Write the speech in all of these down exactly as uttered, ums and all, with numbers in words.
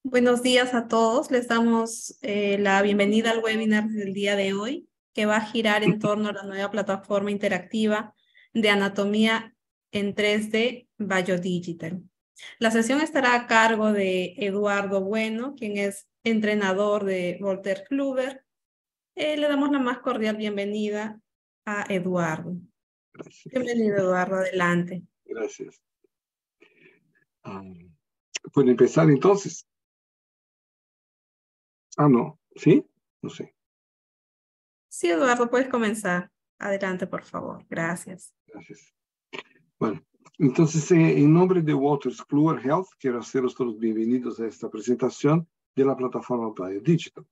Buenos días a todos. Les damos eh, la bienvenida al webinar del día de hoy, que va a girar en torno a la nueva plataforma interactiva de anatomía en tres D BioDigital. La sesión estará a cargo de Eduardo Bueno, quien es entrenador de Volter Kluwer. Eh, le damos la más cordial bienvenida a Eduardo. Gracias. Bienvenido, Eduardo. Adelante. Gracias. Um, ¿Puedo empezar entonces? Ah, no. ¿Sí? No sé. Sí, Eduardo, puedes comenzar. Adelante, por favor. Gracias. Gracias. Bueno, entonces, eh, en nombre de Wolters Kluwer Health, quiero haceros todos bienvenidos a esta presentación de la plataforma BioDigital.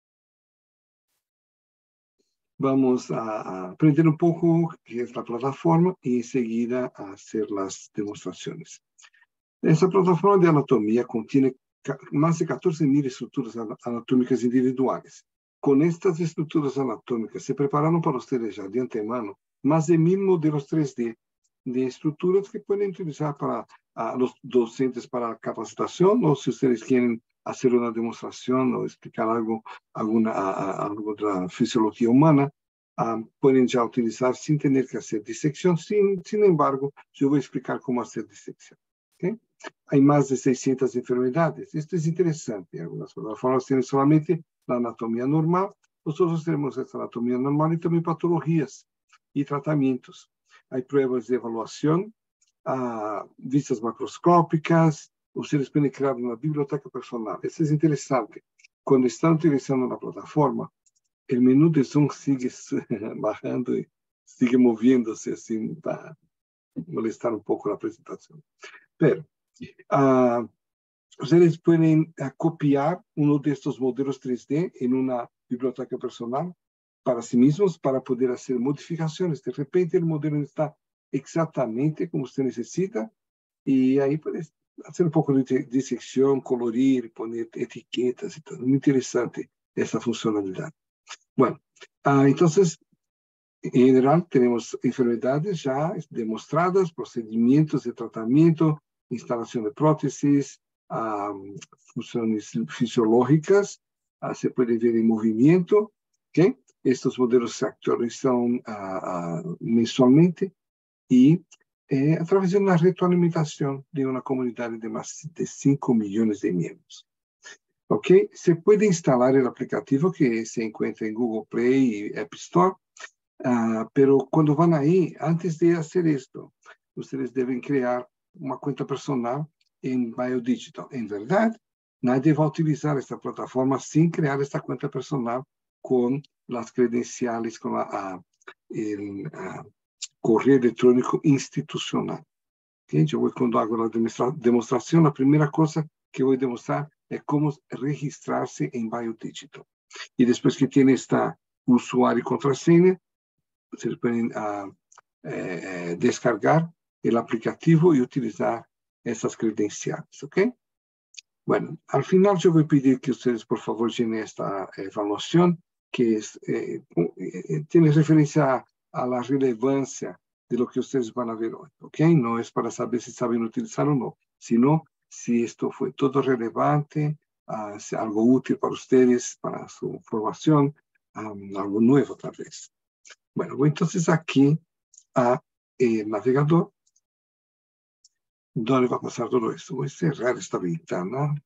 Vamos a, a aprender un poco qué es la plataforma y enseguida a hacer las demostraciones. Esta plataforma de anatomía contiene más de catorce mil estructuras anatómicas individuales. Con estas estructuras anatómicas se prepararon para ustedes ya de antemano más de mil modelos tres D de estructuras que pueden utilizar para a los docentes para capacitación, o si ustedes quieren hacer una demostración o explicar algo, alguna, a, a, algo de la fisiología humana, um, pueden ya utilizar sin tener que hacer disección. Sin, sin embargo, yo voy a explicar cómo hacer disección. ¿Okay? Hay más de seiscientas enfermedades. Esto es interesante. Algunas plataformas tienen solamente la anatomía normal. Nosotros tenemos esta anatomía normal y también patologías y tratamientos. Hay pruebas de evaluación, uh, vistas macroscópicas. Ustedes pueden crear una biblioteca personal. Esto es interesante. Cuando están utilizando la plataforma, el menú de Zoom sigue bajando y sigue moviéndose así para molestar un poco la presentación. Pero uh, ustedes pueden uh, copiar uno de estos modelos tres D en una biblioteca personal para sí mismos, para poder hacer modificaciones. De repente el modelo está exactamente como usted necesita y ahí puede hacer un poco de disección, colorir, poner etiquetas y todo. Muy interesante esta funcionalidad. Bueno, uh, entonces, en general tenemos enfermedades ya demostradas, procedimientos de tratamiento, instalación de prótesis, um, funciones fisiológicas, uh, se puede ver en movimiento, ¿okay? Estos modelos se actualizan uh, uh, mensualmente y eh, a través de una retroalimentación de una comunidad de más de cinco millones de miembros. ¿Ok? Se puede instalar el aplicativo que se encuentra en Google Play y App Store. Uh, pero cuando van ahí, antes de hacer esto, ustedes deben crear una cuenta personal en BioDigital. En verdad, nadie va a utilizar esta plataforma sin crear esta cuenta personal con las credenciales, con la, uh, el uh, correo electrónico institucional. ¿Okay? Yo voy, cuando hago la demonstra demostración, la primera cosa que voy a demostrar es cómo registrarse en BioDigital. Y después que tiene esta usuario y contraseña, ustedes pueden uh, eh, descargar el aplicativo y utilizar esas credenciales, ¿ok? Bueno, al final yo voy a pedir que ustedes por favor llenen esta evaluación que es, eh, eh, tiene referencia a, a la relevancia de lo que ustedes van a ver hoy, ¿ok? No es para saber si saben utilizar o no, sino si esto fue todo relevante, uh, si algo útil para ustedes, para su formación, um, algo nuevo tal vez. Bueno, voy entonces aquí a el navegador, donde va a pasar todo esto. Voy a cerrar esta ventana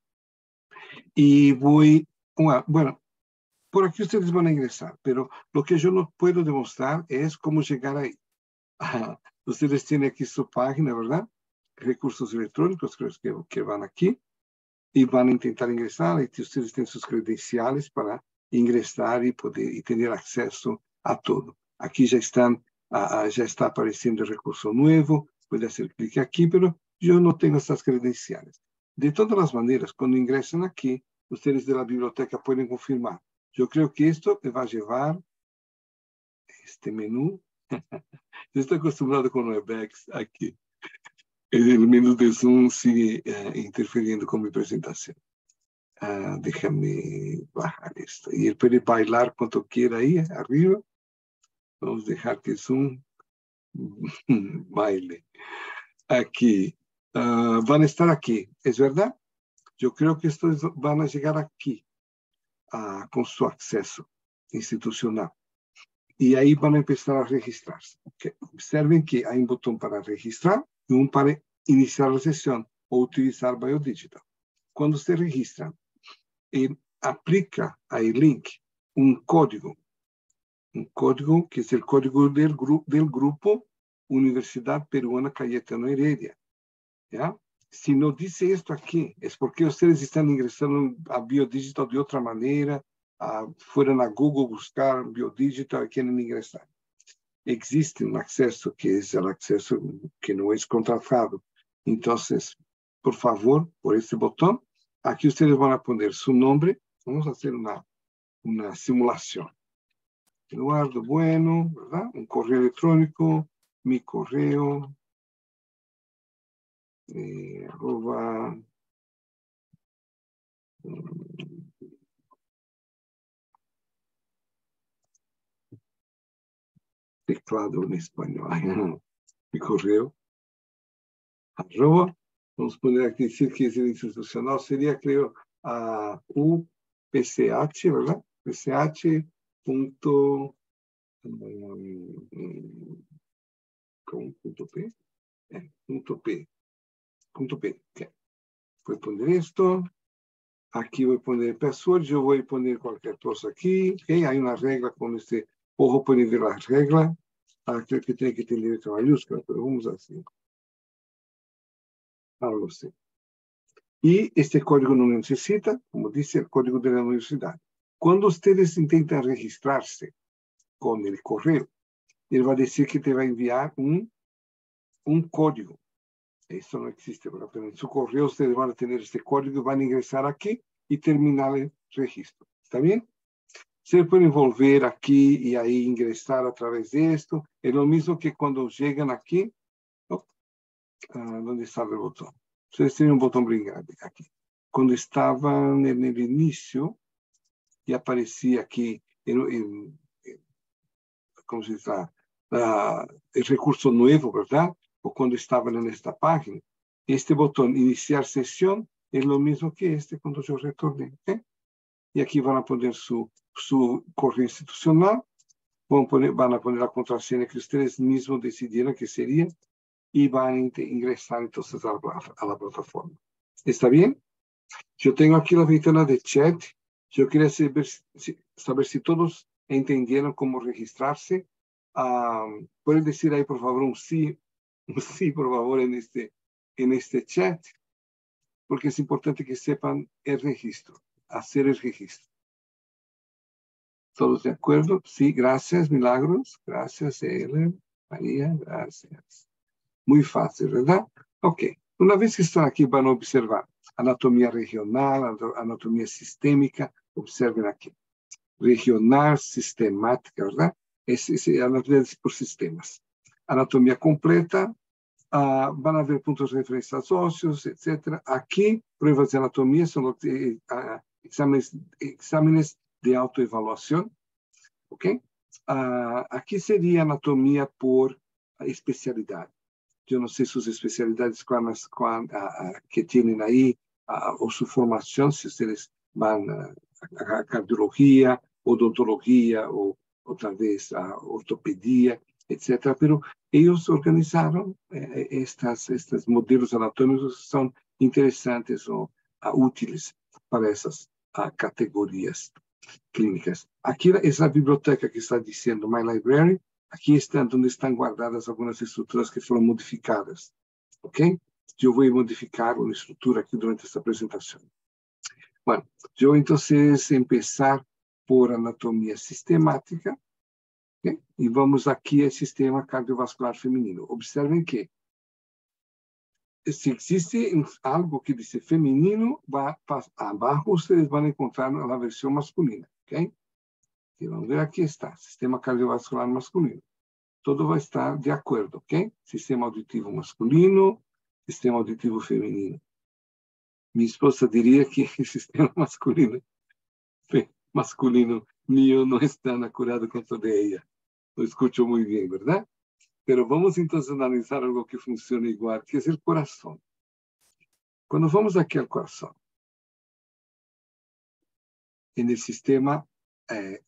y voy, bueno, por aquí ustedes van a ingresar, pero lo que yo no puedo demostrar es cómo llegar ahí. Ah, ustedes tienen aquí su página, ¿verdad? Recursos electrónicos, creo que, que van aquí y van a intentar ingresar y ustedes tienen sus credenciales para ingresar y poder y tener acceso a todo. Aquí ya están, uh, ya está apareciendo el recurso nuevo, puede hacer clic aquí, pero yo no tengo estas credenciales. De todas las maneras, cuando ingresen aquí, ustedes de la biblioteca pueden confirmar. Yo creo que esto me va a llevar este menú. Yo estoy acostumbrado con Webex aquí. El menú de Zoom sigue uh, interfiriendo con mi presentación. Uh, déjame bajar esto. Y él puede bailar cuanto quiera ahí arriba. Vamos a dejar que Zoom baile. Aquí. Uh, van a estar aquí, ¿es verdad? Yo creo que estos van a llegar aquí uh, con su acceso institucional. Y ahí van a empezar a registrarse. Okay. Observen que hay un botón para registrar y un para iniciar la sesión o utilizar BioDigital. Cuando se registra, eh, aplica ahí link un código, un código que es el código del, gru del grupo Universidad Peruana Cayetano Heredia. ¿Ya? Si no dice esto aquí, es porque ustedes están ingresando a BioDigital de otra manera, uh, fueron a Google buscar BioDigital y quieren ingresar. Existe un acceso que es el acceso que no es contratado. Entonces, por favor, por este botón, aquí ustedes van a poner su nombre. Vamos a hacer una, una simulación. Eduardo Bueno, ¿verdad? Un correo electrónico, mi correo, eh, arroba, teclado en español, mi correo, arroba, vamos a poner aquí, decir que es el institucional, sería, creo, a U P C H, ¿verdad? P C H punto, um, ¿cómo? Punto P, eh, punto P, punto P, okay. Voy a poner esto, aquí voy a poner el password, yo voy a poner cualquier cosa aquí, okay. Hay una regla con este, ojo, pueden ver la regla. Ah, creo que tiene que tener letra mayúscula, pero vamos así. Ah, lo sé. Y este código no necesita, como dice el código de la universidad. Cuando ustedes intentan registrarse con el correo, él va a decir que te va a enviar un, un código. Eso no existe, pero en su correo ustedes van a tener este código, van a ingresar aquí y terminar el registro. ¿Está bien? Se pueden volver aquí y ahí ingresar a través de esto. Es lo mismo que cuando llegan aquí, ¿no? Ah, ¿dónde está el botón? Ustedes tienen un botón bien grande aquí. Cuando estaban en el inicio, y aparecía aquí, en, en, en, ¿cómo se dice? La, el recurso nuevo, ¿verdad? O cuando estaban en esta página. Este botón, iniciar sesión, es lo mismo que este cuando yo retorné. ¿Okay? Y aquí van a poner su, su correo institucional, van a, poner, van a poner la contraseña que ustedes mismos decidieron que sería, y van a ingresar entonces a la, a la plataforma. ¿Está bien? Yo tengo aquí la ventana de chat. Yo quería saber si, saber si todos entendieron cómo registrarse. Um, ¿Pueden decir ahí, por favor, un sí, un sí, por favor, en este, en este chat? Porque es importante que sepan el registro, hacer el registro. ¿Todos de acuerdo? Sí, gracias, Milagros. Gracias, Ellen, María, gracias. Muy fácil, ¿verdad? Ok. Una vez que están aquí, van a observar anatomía regional, anatomía sistémica. Observen aquí. Regional, sistemática, ¿verdad? Es, es anatomía por sistemas. Anatomía completa. Uh, van a ver puntos de referencia óseos, etcétera. Aquí, pruebas de anatomía son los, eh, uh, exámenes, exámenes de autoevaluación. ¿Ok? Uh, aquí sería anatomía por especialidad. Yo no sé sus especialidades cuáles, cuán, uh, uh, que tienen ahí, uh, o su formación, si ustedes van uh, a, a cardiología, odontología, o, o tal vez a uh, ortopedia, etcétera. Pero ellos organizaron eh, estas, estos modelos anatómicos que son interesantes o uh, útiles para esas uh, categorías clínicas. Aquí es la biblioteca que está diciendo My Library. Aquí están donde están guardadas algunas estructuras que fueron modificadas. ¿Ok? Yo voy a modificar una estructura aquí durante esta presentación. Bueno, yo entonces empezar por anatomía sistemática. ¿Okay? Y vamos aquí al sistema cardiovascular femenino. Observen que si existe algo que dice femenino, va, abajo ustedes van a encontrar la versión masculina. ¿Ok? Y vamos a ver, aquí está, sistema cardiovascular masculino. Todo va a estar de acuerdo, ¿ok? Sistema auditivo masculino, sistema auditivo femenino. Mi esposa diría que el sistema masculino, masculino mío no es tan acurado quanto de ella. Lo escucho muy bien, ¿verdad? Pero vamos entonces a analizar algo que funciona igual, que es el corazón. Cuando vamos aquí al corazón, en el sistema eh,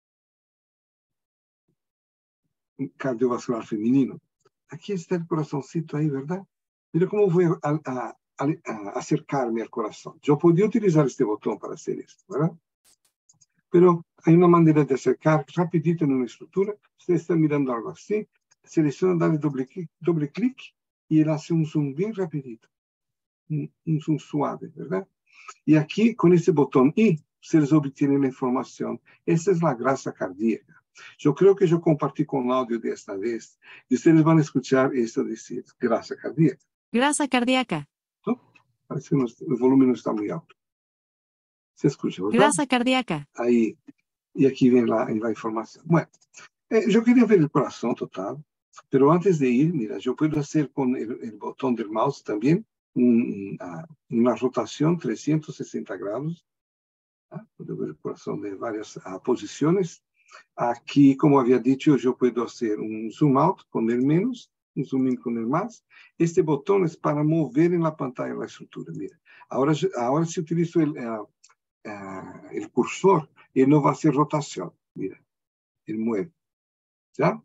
cardiovascular femenino. Aquí está el corazoncito ahí, ¿verdad? Mira cómo voy a, a, a, a acercarme al corazón. Yo podía utilizar este botón para hacer esto, ¿verdad? Pero hay una manera de acercar rapidito en una estructura. Usted está mirando algo así, selecciona, dale doble clic, doble clic y él hace un zoom bien rapidito. Un, un zoom suave, ¿verdad? Y aquí, con este botón I, ustedes obtienen la información. Esta es la grasa cardíaca. Yo creo que yo compartí con audio de esta vez y ustedes van a escuchar esto decir, grasa cardíaca. Grasa cardíaca. ¿No? Parece que no, el volumen no está muy alto. Se escucha, ¿verdad? Grasa cardíaca. Ahí, y aquí viene la, la información. Bueno, eh, yo quería ver el corazón total, pero antes de ir, mira, yo puedo hacer con el, el botón del mouse también un, una, una rotación trescientos sesenta grados. ¿Ah? Puedo ver el corazón de varias uh, posiciones. Aquí, como había dicho, yo puedo hacer un zoom out con el menos, un zoom in con el más. Este botón es para mover en la pantalla la estructura. Mira, ahora, ahora si utilizo el, uh, uh, el cursor, él no va a hacer rotación. Mira, él mueve. ¿Ya?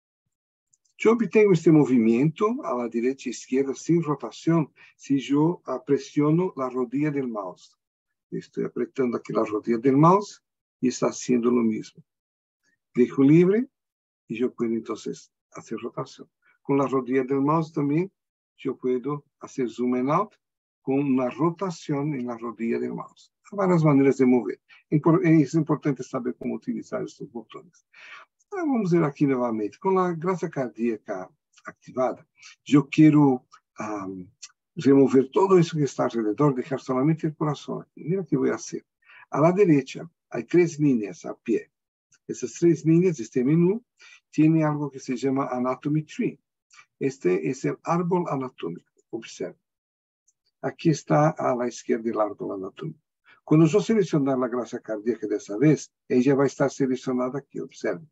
Yo obtengo este movimiento a la derecha e izquierda sin rotación si yo uh, presiono la rodilla del mouse. Estoy apretando aquí la rodilla del mouse y está haciendo lo mismo. Dejo libre y yo puedo entonces hacer rotación. Con la rodilla del mouse también yo puedo hacer zoom in out con una rotación en la rodilla del mouse. Hay varias maneras de mover. Es importante saber cómo utilizar estos botones. Vamos ver aqui novamente. Com a grasa cardíaca activada, eu quero um, remover todo isso que está alrededor, deixar solamente o coração aqui. Mira o que vou fazer. A la derecha, há três linhas a pé. Essas três linhas, este menu, tem algo que se chama Anatomy Tree. Este é o árbol anatômico. Observe. Aqui está a la esquerda o árbol anatômico. Quando eu selecionar a grasa cardíaca dessa vez, ela já vai estar selecionada aqui. Observe.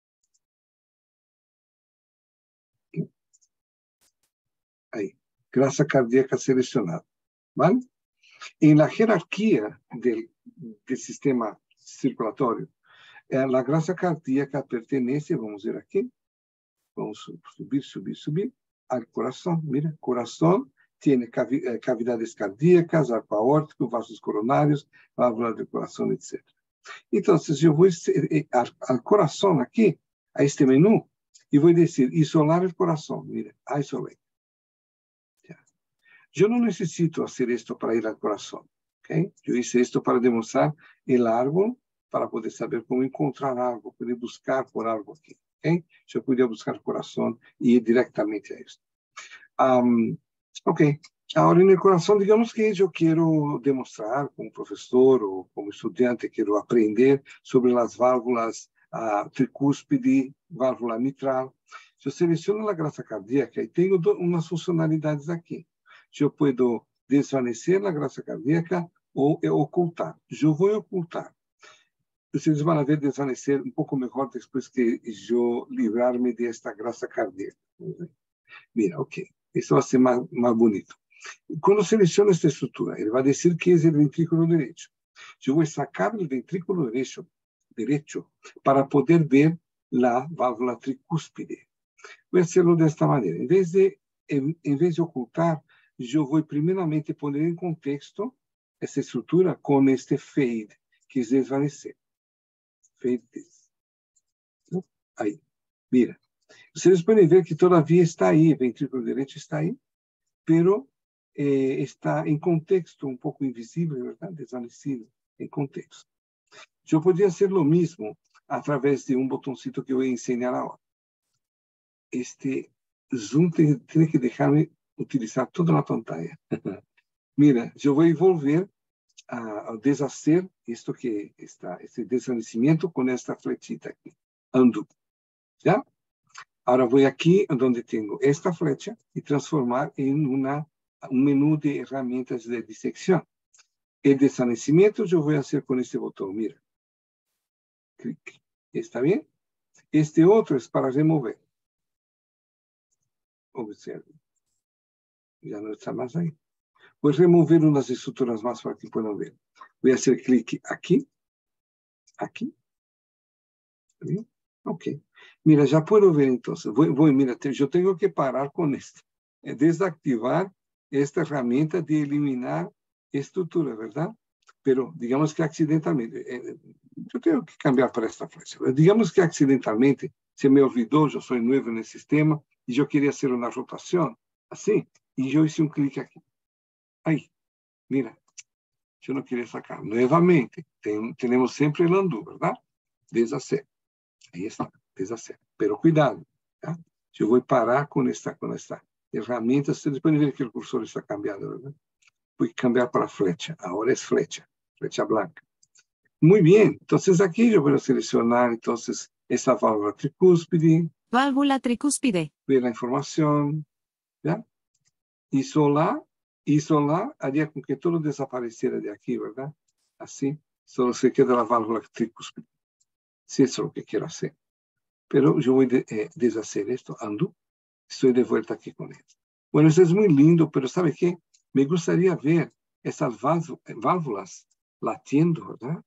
Ahí, grasa cardíaca seleccionada, ¿vale? En la jerarquía del, del sistema circulatorio, eh, la grasa cardíaca pertenece, vamos a ver aquí, vamos a subir, subir, subir, al corazón. Mira, corazón tiene cavi eh, cavidades cardíacas, arco aórtico, vasos coronarios, válvula del corazón, etcétera. Entonces, yo voy eh, al, al corazón aquí, a este menú, y voy a decir, isolar el corazón. Mira, isolate. Yo no necesito hacer esto para ir al corazón. ¿Okay? Yo hice esto para demostrar el árbol, para poder saber cómo encontrar algo, poder buscar por algo aquí. ¿Okay? Yo podía buscar el corazón y ir directamente a esto. Um, ok, ahora en el corazón, digamos que yo quiero demostrar como profesor o como estudiante, quiero aprender sobre las válvulas uh, tricúspide, válvula mitral. Yo selecciono la grasa cardíaca y tengo unas funcionalidades aquí. Eu posso desvanecer a grasa cardíaca ou ocultar. Eu vou ocultar. Vocês vão ver desvanecer um pouco melhor depois que eu livrar-me desta grasa cardíaca. Mira, ok. Isso vai ser mais, mais bonito. Quando seleciono esta estrutura, ele vai dizer que é o ventrículo direito. Eu vou sacar o ventrículo direito, direito para poder ver a válvula tricúspide. Vou fazê-lo desta maneira. Em vez de, em, em vez de ocultar, eu vou primeiramente pôr em contexto essa estrutura com este fade, que é desvanecer. Fade this. Aí, mira. Vocês podem ver que todavia está aí, o ventrículo direito está aí, pero eh, está em contexto um pouco invisível, verdade? Desvanecido, em contexto. Eu podia fazer o mesmo através de um botãozinho que eu vou ensinar agora. Este zoom tem, tem que deixar-me utilizar toda a pantalla. Mira, eu vou envolver a, a deshacer isto que está, este desvanecimento com esta flechita aqui. Undo. ¿Ya? Agora vou aqui onde tenho esta flecha e transformar em uma, um menu de ferramentas de dissecção. O desvanecimento eu vou fazer com este botão, mira. Clique. ¿Está bem? Este outro é para remover. Observe. Já não está mais aí. Vou remover umas estruturas mais para que possam ver. Vou fazer clique aqui Aquí. ¿Bien? Ok. Mira, ya puedo ver entonces. Voy, voy, mira, te, yo tengo que parar con esto. Eh, desactivar esta herramienta de eliminar estructura, ¿verdad? Pero digamos que accidentalmente, eh, yo tengo que cambiar para esta flecha. Digamos que accidentalmente se me olvidó, yo soy nuevo en el sistema y yo quería hacer una rotación, así, y yo hice un clic aquí. Ahí, mira, yo no quería sacar. Nuevamente, ten, tenemos siempre el undo, ¿verdad? Deshacer. Ahí está, deshacer. Pero cuidado, ¿ya? Yo voy a parar con esta, con esta herramienta. Ustedes pueden ver que el cursor está cambiando, ¿verdad? Voy a cambiar para flecha. Ahora es flecha, flecha blanca. Muy bien. Entonces aquí yo voy a seleccionar entonces esta válvula tricúspide. Válvula tricúspide. Ver la información, ¿ya? Isolar, isolar haría con que todo desapareciera de aquí, ¿verdad? Así, solo se queda la válvula tricúspide. Si eso es lo que quiero hacer. Pero yo voy a de, eh, deshacer esto, undo. Estoy de vuelta aquí con esto. Bueno, eso es muy lindo, pero ¿sabe qué? Me gustaría ver esas válvulas latiendo, ¿verdad?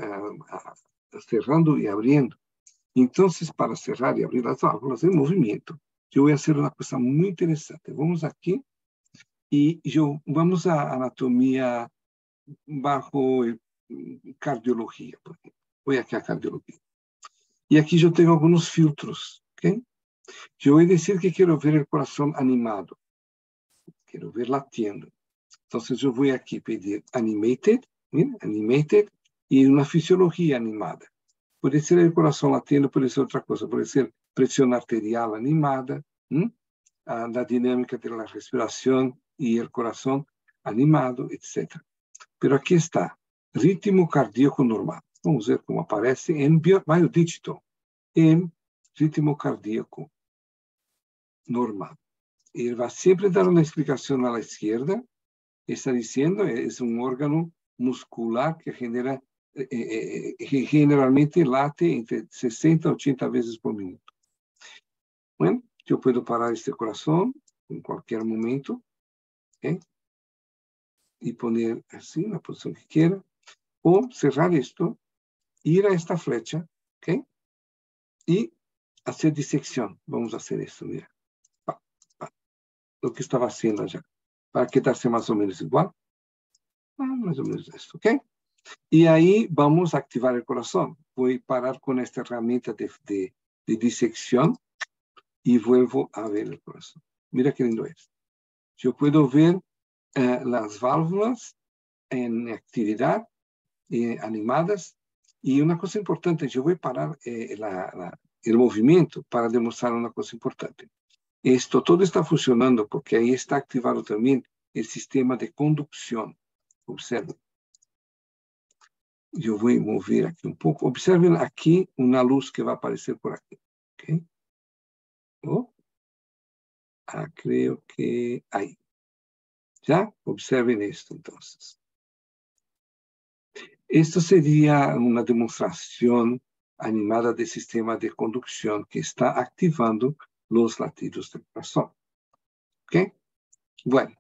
Cerrando y abriendo. Entonces, para cerrar y abrir las válvulas en movimiento, yo voy a hacer una cosa muy interesante. Vamos aquí y yo vamos a anatomía bajo el, cardiología, por ejemplo. Voy aquí a cardiología. Y aquí yo tengo algunos filtros, ¿ok? Yo voy a decir que quiero ver el corazón animado. Quiero ver latiendo. Entonces yo voy aquí a pedir animated, ¿bien? Animated, y una fisiología animada. Puede ser el corazón latiendo, puede ser otra cosa, puede ser presión arterial animada, ah, la dinámica de la respiración y el corazón animado, etcétera. Pero aquí está, ritmo cardíaco normal. Vamos ver cómo aparece en biodígito, en ritmo cardíaco normal. Él va siempre a dar una explicación a la izquierda. Está diciendo, es un órgano muscular que genera, eh, eh, generalmente late entre sesenta y ochenta veces por minuto. Bueno, yo puedo parar este corazón en cualquier momento, ¿okay? Y poner así, la posición que quiera, o cerrar esto, ir a esta flecha, ¿ok? Y hacer disección. Vamos a hacer esto, mira. Pa, pa. Lo que estaba haciendo allá. Para quedarse más o menos igual. Ah, más o menos esto, ¿ok? Y ahí vamos a activar el corazón. Voy a parar con esta herramienta de, de, de disección y vuelvo a ver el corazón. Mira qué lindo es. Yo puedo ver eh, las válvulas en actividad, eh, animadas. Y una cosa importante, yo voy a parar eh, la, la, el movimiento para demostrar una cosa importante. Esto todo está funcionando porque ahí está activado también el sistema de conducción. Observen. Yo voy a mover aquí un poco. Observen aquí una luz que va a aparecer por aquí. ¿Okay? Oh. Ah, creo que ahí. ¿Ya? Observen esto entonces. Esto sería una demostración animada del sistema de conducción que está activando los latidos del corazón. ¿Ok? Bueno.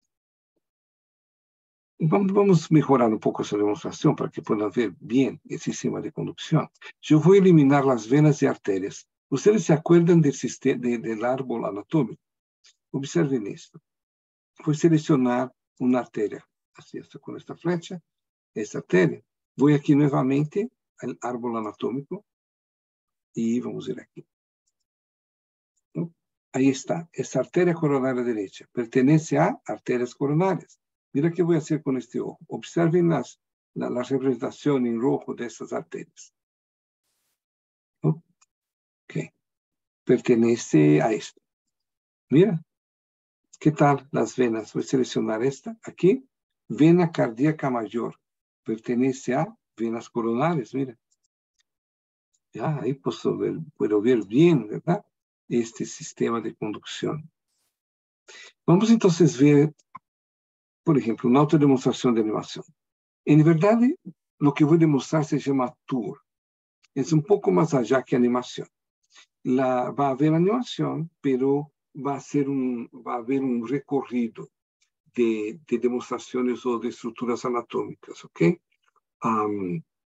Vamos a mejorar un poco esa demostración para que puedan ver bien el sistema de conducción. Yo voy a eliminar las venas y arterias. Ustedes se acuerdan del, sistema, de, del árbol anatómico. Observen esto. Voy a seleccionar una arteria. Así, esto con esta flecha, esta arteria. Voy aquí nuevamente al árbol anatómico y vamos a ir aquí. ¿No? Ahí está. Esta arteria coronaria derecha pertenece a arterias coronarias. Mira qué voy a hacer con este ojo. Observen las, la, la representación en rojo de estas arterias. ¿No? Ok. Pertenece a esto. Mira. ¿Qué tal las venas? Voy a seleccionar esta. Aquí. Vena cardíaca mayor. Pertenece a venas coronarias. Mira. Ya, ahí puedo ver, puedo ver bien, ¿verdad? Este sistema de conducción. Vamos entonces a ver, por ejemplo, una autodemostración de animación. En verdad, lo que voy a demostrar se llama tour. Es un poco más allá que animación. La, va a haber animación, pero va a, ser un, va a haber un recorrido de, de demostraciones o de estructuras anatómicas, ¿ok? Um,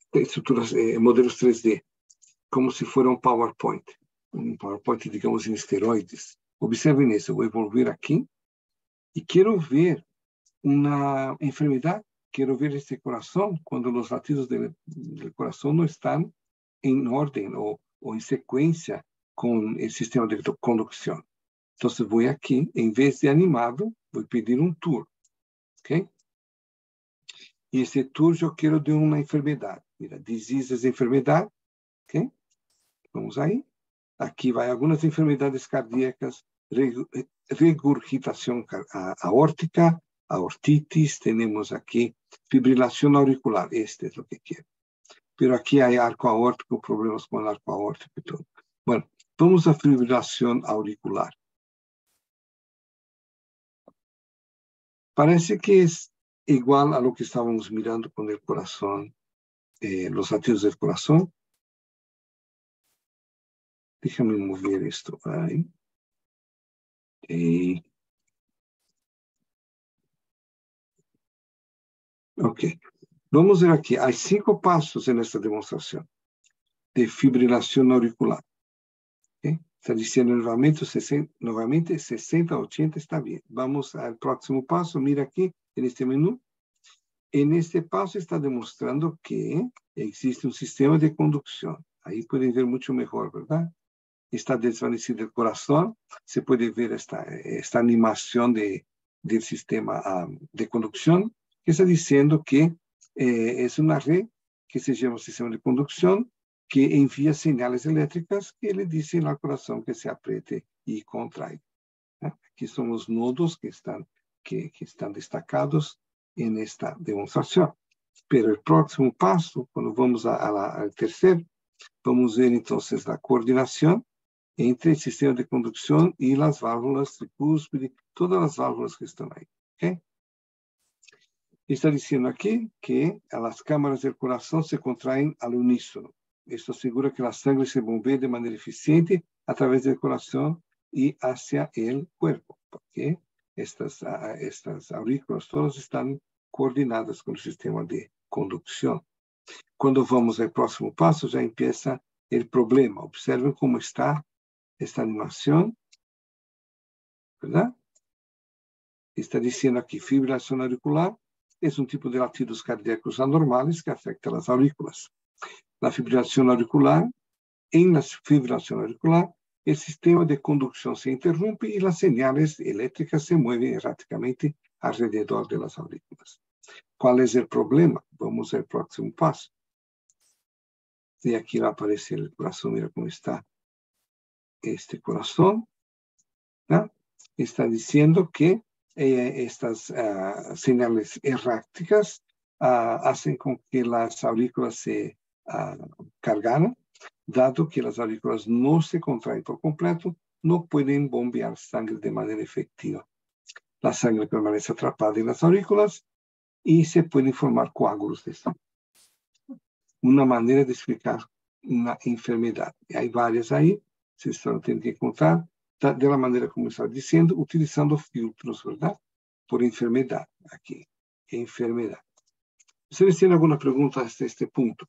estructuras, eh, modelos tres D, como si fuera un PowerPoint, un PowerPoint, digamos, en esteroides. Observen eso, voy a volver aquí y quiero ver una enfermedad, quiero ver este corazón cuando los latidos del, del corazón no están en orden o, o en secuencia con el sistema de conducción. Entonces voy aquí, en vez de animado, voy a pedir un tour, ¿ok? Y ese tour yo quiero de una enfermedad. Mira, disease es enfermedad, ¿ok? Vamos ahí. Aquí vai algunas enfermedades cardíacas, regurgitación aórtica, aortitis, tenemos aquí fibrilación auricular, este es lo que quiero. Pero aquí hay arco aórtico, problemas con el arco aórtico y todo. Bueno, vamos a fibrilación auricular. Parece que es igual a lo que estábamos mirando con el corazón, eh, los latidos del corazón. Déjame mover esto ahí. Eh, ok. Vamos ver aqui, há cinco passos nesta demonstração de fibrilação auricular. Okay? Está dizendo novamente, sessenta, novamente, sessenta, oitenta, está bem. Vamos ao próximo passo, mira aqui, neste menu. En este passo está demonstrando que existe um sistema de condução. Aí podem ver muito melhor, verdade? Está desvanecido o coração, se pode ver esta, esta animação de, do sistema um, de condução, que está dizendo que Eh, es una red que se llama sistema de conducción que envía señales eléctricas que le dicen al corazón que se apriete y contrae. ¿Eh? Aquí son los nodos que están, que, que están destacados en esta demostración. Pero el próximo paso, cuando vamos a, a la, al tercer, vamos a ver entonces la coordinación entre el sistema de conducción y las válvulas tricúspide, todas las válvulas que están ahí. ¿Okay? Está diciendo aquí que las cámaras del corazón se contraen al unísono. Esto asegura que la sangre se bombea de manera eficiente a través del corazón y hacia el cuerpo, porque estas, estas aurículas todas están coordinadas con el sistema de conducción. Cuando vamos al próximo paso, ya empieza el problema. Observen cómo está esta animación, ¿verdad? Está diciendo aquí fibrilación auricular. Es un tipo de latidos cardíacos anormales que afecta las aurículas. La fibrilación auricular, en la fibrilación auricular, el sistema de conducción se interrumpe y las señales eléctricas se mueven erráticamente alrededor de las aurículas. ¿Cuál es el problema? Vamos al próximo paso. Y aquí va a aparecer el corazón, mira cómo está este corazón. ¿No? Está diciendo que Eh, estas uh, señales erráticas uh, hacen con que las aurículas se uh, cargaran, dado que las aurículas no se contraen por completo, no pueden bombear sangre de manera efectiva. La sangre permanece atrapada en las aurículas y se pueden formar coágulos de sangre. Una manera de explicar una enfermedad. Hay varias ahí, se están teniendo que encontrar. De la manera como está diciendo, utilizando filtros, ¿verdad? Por enfermedad, aquí, enfermedad. ¿Ustedes tienen alguna pregunta hasta este punto?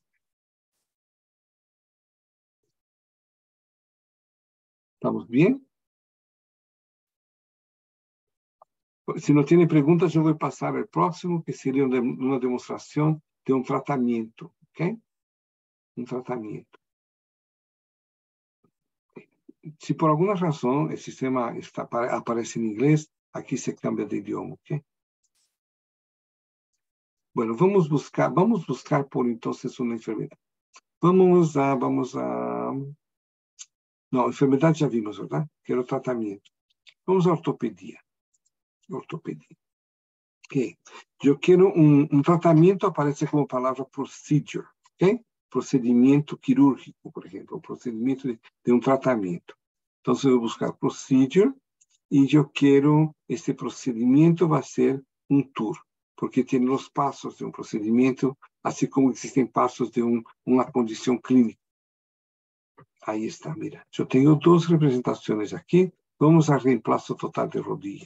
¿Estamos bien? Si no tienen preguntas, yo voy a pasar al próximo, que sería una demostración de un tratamiento, ¿ok? Un tratamiento. Si por alguna razón el sistema está, aparece en inglés, aquí se cambia de idioma, ¿ok? Bueno, vamos a buscar, vamos a buscar por entonces una enfermedad. Vamos a, vamos a... No, enfermedad ya vimos, ¿verdad? Quiero tratamiento. Vamos a ortopedia. Ortopedia. Ok. Yo quiero un, un tratamiento, aparece como palabra procedure, ¿ok? Procedimiento quirúrgico, por ejemplo, procedimiento de, de un tratamiento. Entonces voy a buscar procedure y yo quiero, este procedimiento va a ser un tour, porque tiene los pasos de un procedimiento, así como existen pasos de un, una condición clínica. Ahí está, mira. Yo tengo dos representaciones aquí. Vamos a reemplazo total de rodilla.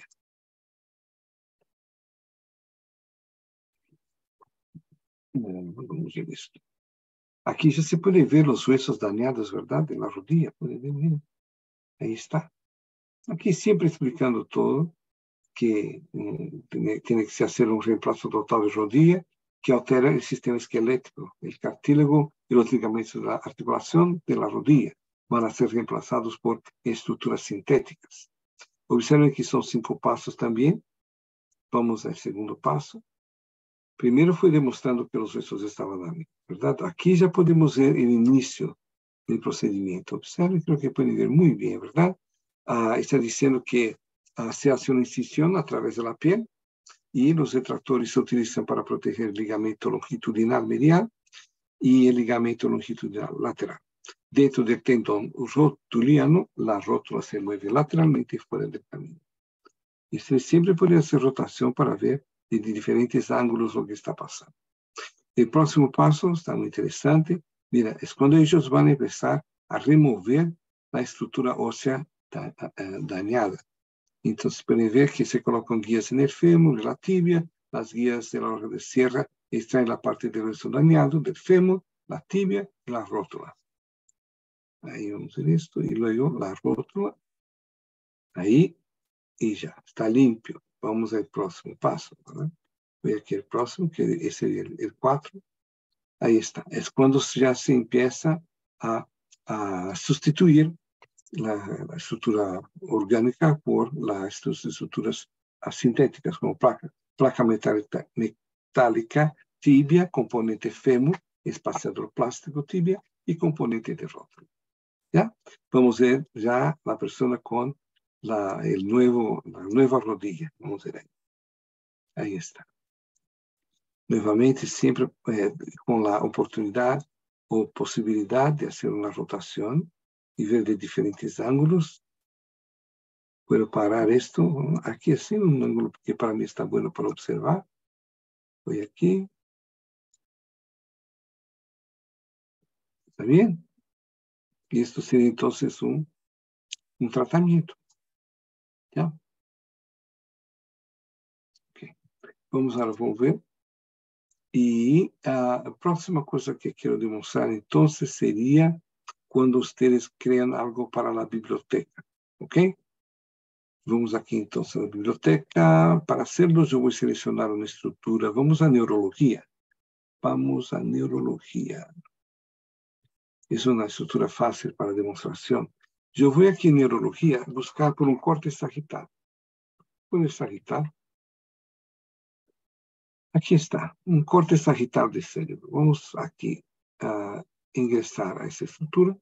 Vamos a ver esto. Aquí ya se puede ver los huesos dañados, ¿verdad? De la rodilla. Puede ver, miren. Ahí está. Aquí siempre explicando todo, que um, tiene, tiene que se hacer un reemplazo total de rodilla, que altera el sistema esquelético, el cartílago y los ligamentos de la articulación de la rodilla. Van a ser reemplazados por estructuras sintéticas. Observen que son cinco pasos también. Vamos al segundo paso. Primero fue demostrando que los huesos estaban dañados, ¿verdad? Aquí ya podemos ver el inicio del procedimiento. Observen, creo que pueden ver muy bien, ¿verdad? Ah, está diciendo que ah, se hace una incisión a través de la piel y los retractores se utilizan para proteger el ligamento longitudinal medial y el ligamento longitudinal lateral. Dentro del tendón rotuliano, la rótula se mueve lateralmente fuera del camino. Y se siempre puede hacer rotación para ver de diferentes ángulos lo que está pasando. El próximo paso está muy interesante. Mira, es cuando ellos van a empezar a remover la estructura ósea da, uh, dañada. Entonces pueden ver que se colocan guías en el fémur, en la tibia, las guías de la hoja de sierra extraen la parte del hueso dañado, del fémur, la tibia y la rótula. Ahí vamos a ver esto, y luego la rótula, ahí, y ya, está limpio. Vamos al próximo paso, ¿verdad? Voy aquí al próximo, que ese sería el cuatro. Ahí está. Es cuando ya se empieza a, a sustituir la, la estructura orgánica por las estructuras sintéticas, como placa, placa metálica, metálica tibia, componente fémur, espaciador plástico tibia y componente de rótula. ¿Ya? Vamos a ver ya la persona con la, el nuevo, la nueva rodilla. Vamos a ver ahí. Ahí está. Nuevamente, siempre eh, con la oportunidad o posibilidad de hacer una rotación y ver de diferentes ángulos. Puedo parar esto aquí así, un ángulo que para mí está bueno para observar. Voy aquí. ¿Está bien? Y esto sería entonces un, un tratamiento. ¿Ya? Okay. Vamos a volver. Y uh, la próxima cosa que quiero demostrar entonces sería cuando ustedes crean algo para la biblioteca. ¿Ok? Vamos aquí entonces a la biblioteca. Para hacerlo yo voy a seleccionar una estructura. Vamos a neurología. Vamos a neurología. Es una estructura fácil para demostración. Yo voy aquí en neurología a buscar por un corte sagital. Un sagital. Aquí está, un corte sagital de cerebro. Vamos aquí a ingresar a esa estructura.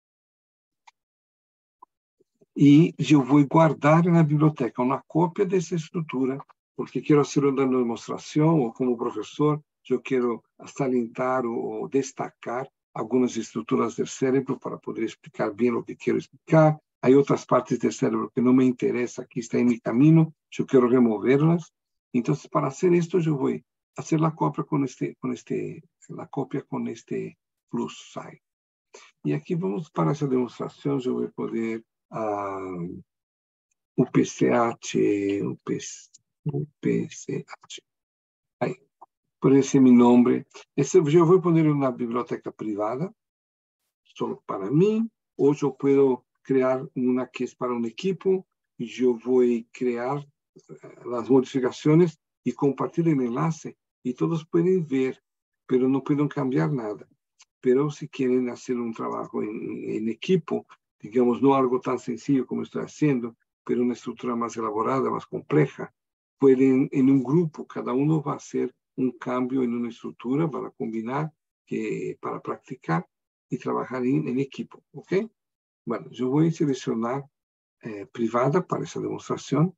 Y yo voy a guardar en la biblioteca una copia de esa estructura, porque quiero hacer una demostración o como profesor, yo quiero salientar o, o destacar algunas estructuras del cerebro para poder explicar bien lo que quiero explicar. Hay otras partes del cerebro que no me interesa, aquí está en mi camino, yo quiero removerlas. Entonces, para hacer esto, yo voy a hacer la copia con este, con este, la copia con este Fluxai. Y aquí vamos para esa demostración, yo voy a poder uh, U P C H, U P C H. Ahí, por ese es mi nombre. Ese, yo voy a poner una biblioteca privada, solo para mí, o yo puedo crear una que es para un equipo, y yo voy a crear uh, las modificaciones y compartir el enlace, y todos pueden ver, pero no pueden cambiar nada. Pero si quieren hacer un trabajo en, en equipo, digamos, no algo tan sencillo como estoy haciendo, pero una estructura más elaborada, más compleja, pueden en un grupo, cada uno va a hacer un cambio en una estructura para combinar, que, para practicar y trabajar en, en equipo, ¿ok? Bueno, yo voy a seleccionar eh, privada para esa demostración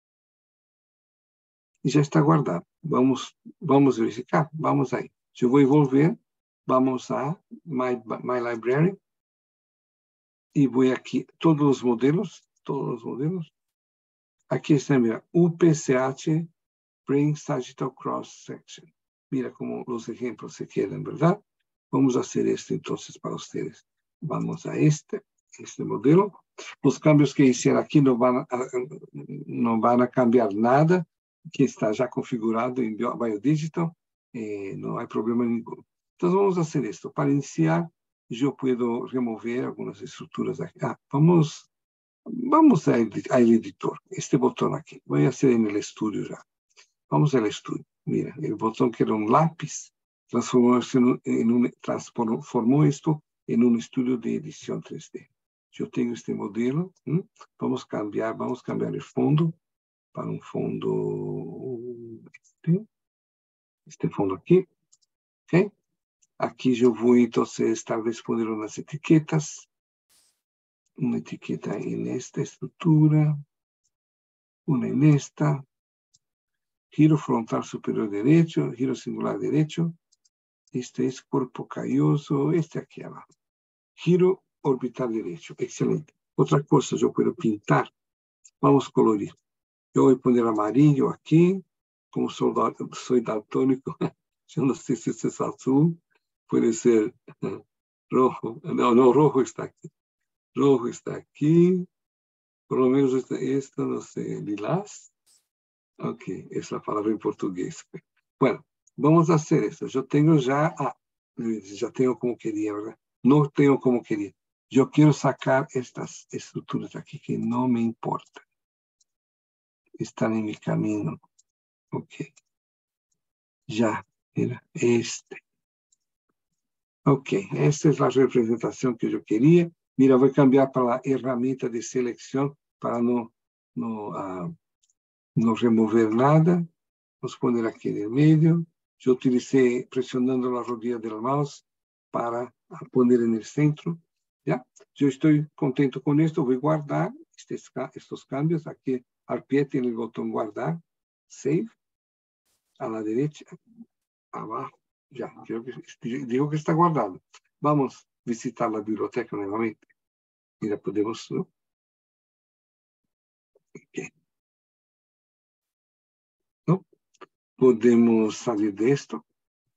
y ya está guardado. Vamos, vamos a verificar, vamos ahí. Yo voy a volver. Vamos a My, My Library y voy aquí, todos los modelos, todos los modelos. Aquí está, mira, U P C H Brain Sagittal Cross Section. Mira cómo los ejemplos se quedan, ¿verdad? Vamos a hacer esto entonces para ustedes. Vamos a este, este modelo. Los cambios que hice aquí no van a, no van a cambiar nada, que está ya configurado en BioDigital. Eh, no hay problema ninguno. Entonces vamos a hacer esto. Para iniciar, yo puedo remover algunas estructuras aquí. Ah, vamos, vamos al editor. Este botón aquí. Voy a hacer en el estudio ya. Vamos al estudio. Mira, el botón que era un lápiz transformó, en un, transformó esto en un estudio de edición tres D. Yo tengo este modelo. ¿Mm? Vamos a cambiar, vamos a cambiar el fondo para un fondo, este, este fondo aquí. ¿Ok? Aquí yo voy entonces tal vez poner unas etiquetas. Una etiqueta en esta estructura. Una en esta. Giro frontal superior derecho. Giro singular derecho. Este es cuerpo calloso. Este aquí abajo. Giro orbital derecho. Excelente. Otra cosa, yo puedo pintar. Vamos a colorir. Yo voy a poner amarillo aquí. Como soy, soy daltónico, yo no sé si este es azul. Puede ser rojo. No, no, rojo está aquí. Rojo está aquí. Por lo menos esta, esta no sé, lilás. Ok, es la palabra en portugués. Bueno, vamos a hacer esto. Yo tengo ya, ah, ya tengo como quería, ¿verdad? No tengo como quería. Yo quiero sacar estas estructuras aquí que no me importan. Están en mi camino. Ok. Ya, mira, este. Ok, esta es la representación que yo quería. Mira, voy a cambiar para la herramienta de selección para no, no, uh, no remover nada. Vamos a poner aquí en el medio. Yo utilicé presionando la rodilla del mouse para poner en el centro. ¿Ya? Yo estoy contento con esto. Voy a guardar estos, estos cambios. Aquí al pie tiene el botón guardar. Save. A la derecha. Abajo. Ya, creo que, digo que está guardado. Vamos a visitar la biblioteca nuevamente. Mira, podemos, ¿no? Okay. ¿No? Podemos salir de esto.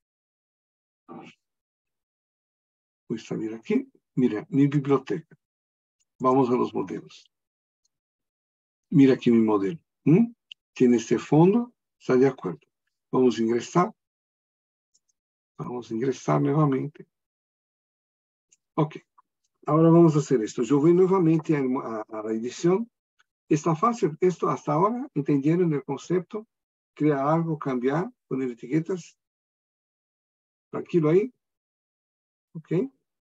Voy a salir aquí. Mira, mi biblioteca. Vamos a los modelos. Mira aquí mi modelo. ¿Mm? Tiene este fondo. Está de acuerdo. Vamos a ingresar. Vamos a ingresar nuevamente. Ok. Ahora vamos a hacer esto. Yo voy nuevamente a, a, a la edición. Está fácil. Esto hasta ahora, ¿entendieron el concepto? Crear algo, cambiar, poner etiquetas. Tranquilo ahí. Ok.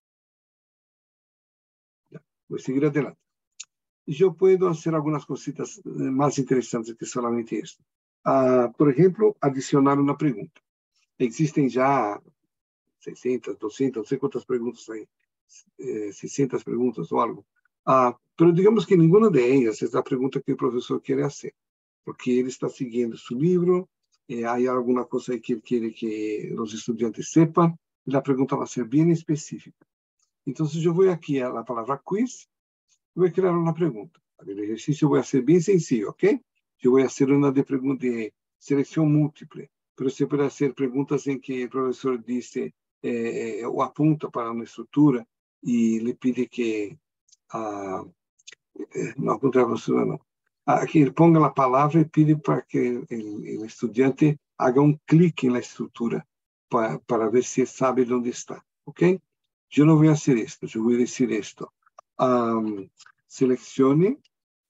Ya. Voy a seguir adelante. Yo puedo hacer algunas cositas más interesantes que solamente esto. Uh, por ejemplo, adicionar una pregunta. Existen ya seiscientas, doscientas, no sé cuántas preguntas hay, eh, seiscientas preguntas o algo. Uh, pero digamos que ninguna de ellas es la pregunta que el profesor quiere hacer, porque él está siguiendo su libro, eh, hay alguna cosa que él quiere que los estudiantes sepan, y la pregunta va a ser bien específica. Entonces yo voy aquí a la palabra quiz, voy a crear una pregunta. El ejercicio voy a hacer bien sencillo, ¿ok? Yo voy a hacer una de, de selección múltiple, pero se puede hacer preguntas en que el profesor dice eh, o apunta para una estructura y le pide que uh, eh, no apunta a la estructura, no. Uh, que él ponga la palabra y pide para que el, el estudiante haga un clic en la estructura para, para ver si sabe dónde está, ¿ok? Yo no voy a hacer esto, yo voy a decir esto. Um, seleccione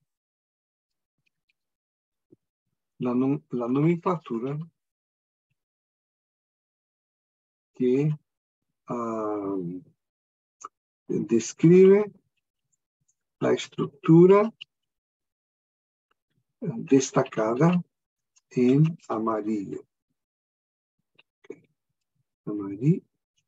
la, la nomenclatura que uh, describe la estructura destacada en amarillo. Okay. Amarillo.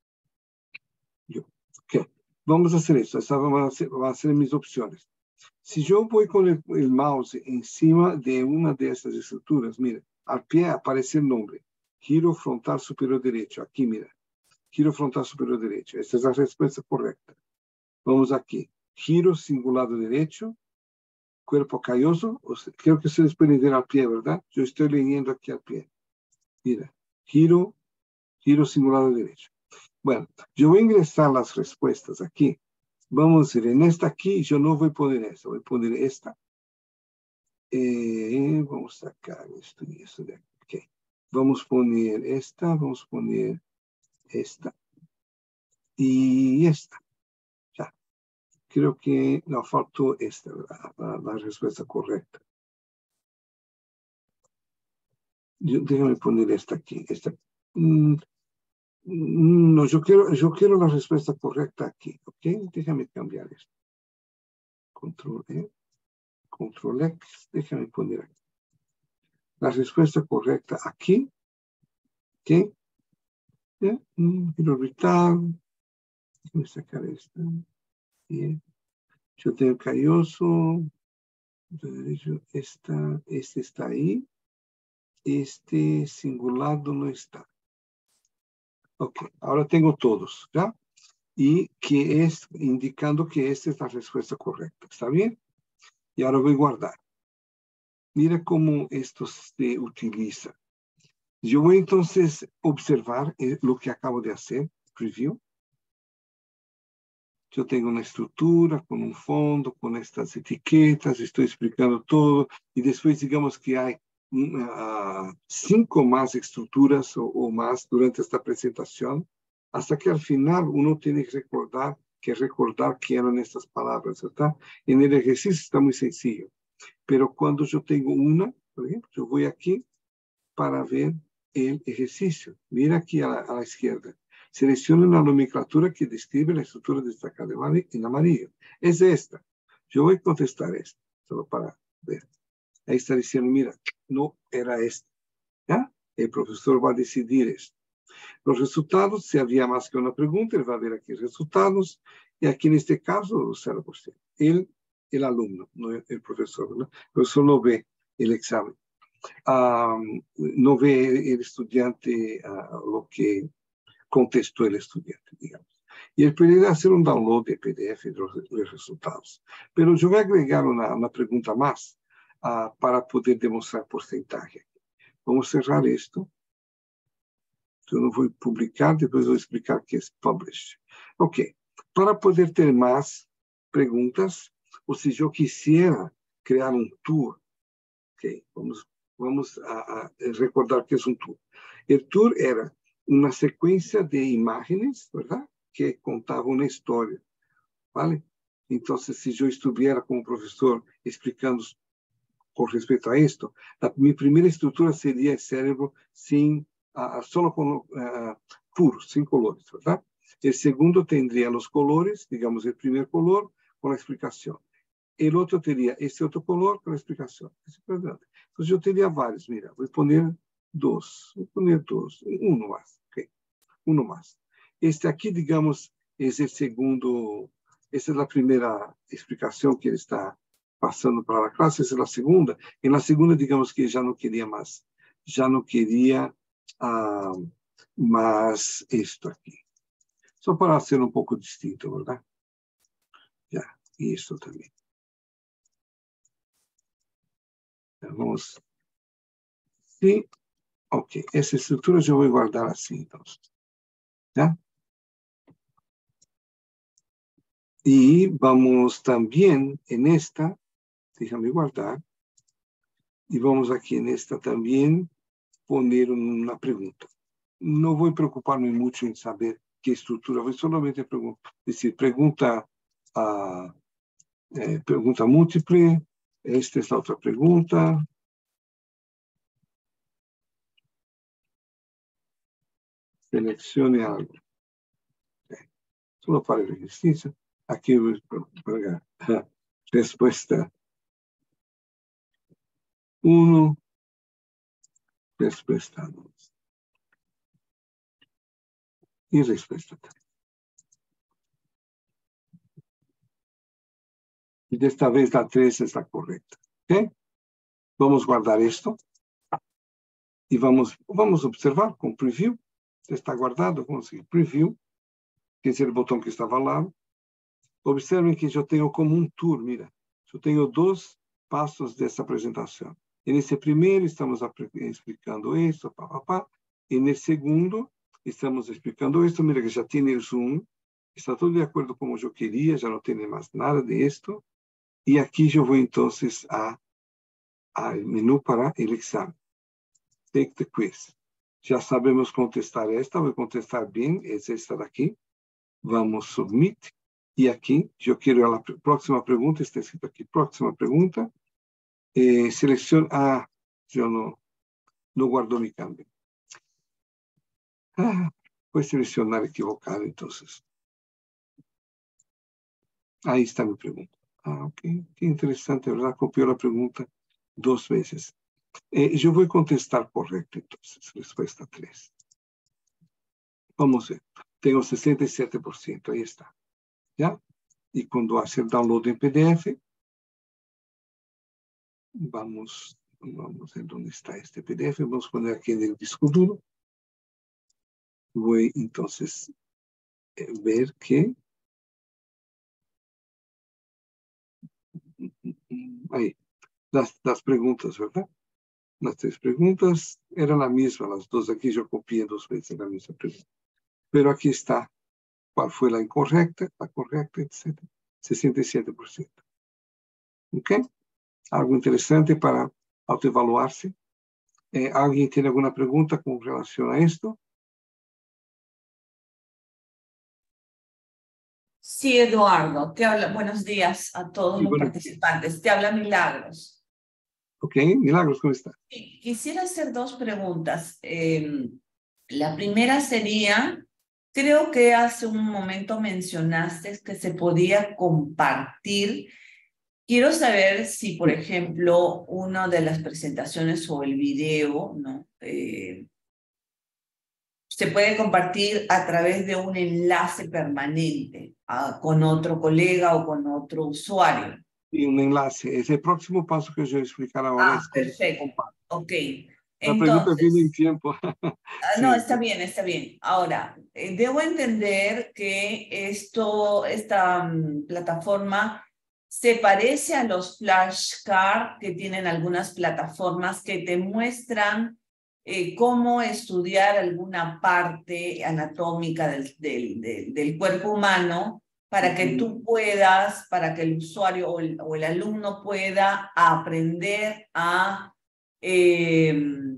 Okay. Vamos a hacer esto. Estas van a ser, van a ser mis opciones. Si yo voy con el, el mouse encima de una de estas estructuras, mira, al pie aparece el nombre. Giro frontal superior derecho. Aquí, mira. Giro frontal superior derecho. Esta es la respuesta correcta. Vamos aquí. Giro singular derecho. Cuerpo calloso. Creo que ustedes pueden ver al pie, ¿verdad? Yo estoy leyendo aquí al pie. Mira. Giro, giro singular derecho. Bueno, yo voy a ingresar las respuestas aquí. Vamos a ver, en esta aquí yo no voy a poner esta, voy a poner esta. Eh, vamos a sacar esto y esto de aquí. Okay. Vamos a poner esta, vamos a poner esta. y esta. Ya. Creo que nos faltó esta, la, la respuesta correcta. Yo, déjame poner esta aquí. Esta. Mm, no, yo quiero, yo quiero la respuesta correcta aquí, ¿ok? Déjame cambiar esto. Control E, Control X, déjame poner aquí. La respuesta correcta aquí, ¿ok? ¿Ya? Mm, giro orbital. Déjame sacar esta. Bien. Yo tengo calloso. Derecho, esta, este está ahí. Este singulado no está. Ok, ahora tengo todos, ¿ya? Y que es indicando que esta es la respuesta correcta. ¿Está bien? Y ahora voy a guardar. Mira cómo esto se utiliza. Yo voy entonces a observar lo que acabo de hacer, preview. Yo tengo una estructura con un fondo, con estas etiquetas, estoy explicando todo, y después digamos que hay uh, cinco más estructuras o, o más durante esta presentación, hasta que al final uno tiene que recordar que recordar qué eran estas palabras, ¿verdad? En el ejercicio está muy sencillo, pero cuando yo tengo una, por ejemplo, yo voy aquí para ver el ejercicio. Mira aquí a la, a la izquierda. Selecciona la nomenclatura que describe la estructura destacada en amarillo. Es esta. Yo voy a contestar esta, solo para ver. Ahí está diciendo, mira, no era esta. ¿Ya? El profesor va a decidir esto. Los resultados, si había más que una pregunta, él va a ver aquí resultados, y aquí en este caso, cero por ciento. Él, el alumno, no el profesor, ¿no? El profesor no ve el examen. Um, no ve el estudiante uh, lo que contestó el estudiante, digamos. Y él puede hacer un download de P D F de los, de los resultados. Pero yo voy a agregar una, una pregunta más uh, para poder demostrar porcentaje. Vamos a cerrar esto. Yo no voy a publicar, después voy a explicar qué es publish. Ok, para poder tener más preguntas, o si yo quisiera crear un tour, ok, vamos Vamos a, a recordar que es un tour. El tour era una secuencia de imágenes, ¿verdad? Que contaba una historia, ¿vale? Entonces, si yo estuviera como profesor explicando con respecto a esto, la, mi primera estructura sería el cerebro sin, uh, solo con uh, puros, sin colores, ¿verdad? El segundo tendría los colores, digamos, el primer color con la explicación. El otro tendría este otro color con la explicación. Entonces yo tendría varios. Mira, voy a poner dos. Voy a poner dos. Uno más. Ok. Uno más. Este aquí, digamos, es el segundo. Esta es la primera explicación que él está pasando para la clase. Esa es la segunda. En la segunda, digamos que ya no quería más. Ya no quería uh, más esto aquí. Solo para hacer un poco distinto, ¿verdad? Ya. Y esto también. Vamos. Sí, ok. Esa estructura yo voy a guardar así, entonces. ¿Ya? Y vamos también en esta, déjame guardar, y vamos aquí en esta también poner una pregunta. No voy a preocuparme mucho en saber qué estructura, voy solamente a decir pregunta, uh, eh, pregunta múltiple. Esta es la otra pregunta. Seleccione algo. Okay. Solo para el ejercicio. Aquí voy a poner respuesta uno, respuesta dos. Y respuesta tres. Y de esta vez la tres es la correcta. ¿Ok? Vamos a guardar esto. Y vamos, vamos a observar con preview. Está guardado. Vamos a seguir preview. Que es el botón que estaba al lado. Observen que yo tengo como un tour. Mira, yo tengo dos pasos de esta presentación. En ese primero estamos explicando esto. Pa, pa, pa. En el segundo estamos explicando esto. Mira que ya tiene el zoom. Está todo de acuerdo como yo quería. Ya no tiene más nada de esto. Y aquí yo voy entonces a, al menú para el examen. Take the quiz. Ya sabemos contestar esta. Voy a contestar bien. Es esta de aquí. Vamos submit. Y aquí yo quiero a la pr próxima pregunta, está escrito aquí, próxima pregunta. Eh, selección, ah, yo no, no guardo mi cambio. Ah, voy a seleccionar equivocado entonces. Ahí está mi pregunta. Ah, ok, qué interesante, ¿verdad? Copió la pregunta dos veces. Eh, yo voy a contestar correcto entonces, respuesta tres. Vamos a ver, tengo sesenta y siete por ciento, ahí está. ¿Ya? Y cuando hace el download en P D F, vamos, vamos a ver dónde está este P D F, vamos a poner aquí en el disco duro. Voy entonces a ver que, ahí, las, las preguntas, ¿verdad? Las tres preguntas eran la misma, las dos aquí yo copié dos veces la misma pregunta. Pero aquí está cuál fue la incorrecta, la correcta, etcétera. sesenta y siete por ciento. ¿Ok? Algo interesante para autoevaluarse. Eh, ¿Alguien tiene alguna pregunta con relación a esto? Sí, Eduardo, te habla, buenos días a todos Sí, los bueno. participantes. Te habla Milagros. Ok, Milagros, ¿cómo está? Sí, quisiera hacer dos preguntas. Eh, la primera sería, creo que hace un momento mencionaste que se podía compartir. Quiero saber si, por ejemplo, una de las presentaciones o el video, ¿no? Eh, se puede compartir a través de un enlace permanente uh, con otro colega o con otro usuario. Y un enlace. Es el próximo paso que yo voy a explicar ahora. Ah, es cómo se perfecto. comparte. Ok. La pregunta Entonces, viene en tiempo. uh, no, Sí. está bien, está bien. Ahora, eh, debo entender que esto, esta um, plataforma se parece a los flashcards que tienen algunas plataformas que te muestran Eh, cómo estudiar alguna parte anatómica del, del, del, del cuerpo humano para que tú puedas, para que el usuario o el, o el alumno pueda aprender a, eh,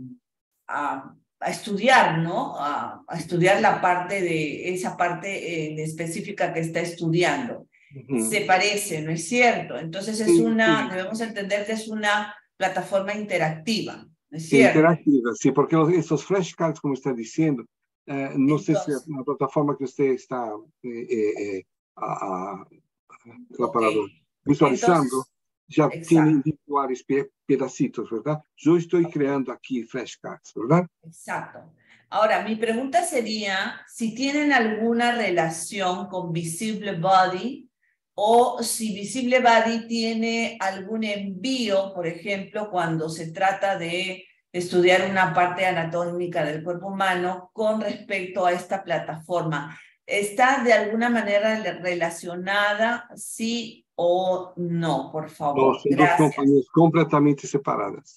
a, a estudiar, ¿no? A, a estudiar la parte de, esa parte eh, específica que está estudiando. Uh-huh. Se parece, ¿no es cierto? Entonces es Sí, una, sí. debemos entender que es una plataforma interactiva. ¿Es Sí, cierto? interactiva, sí, porque los, esos flashcards, como está diciendo, eh, no Entonces, sé si es una plataforma que usted está eh, eh, eh, a, a, la ok. palabra, visualizando, Entonces, ya exacto. tiene individuales pe pedacitos, ¿verdad? Yo estoy okay. creando aquí flashcards, ¿verdad? Exacto. Ahora, mi pregunta sería si tienen alguna relación con Visible Body o si Visible Body tiene algún envío, por ejemplo, cuando se trata de estudiar una parte anatómica del cuerpo humano con respecto a esta plataforma. ¿Está de alguna manera relacionada, sí o no, por favor? No, son Gracias. dos compañías completamente separadas.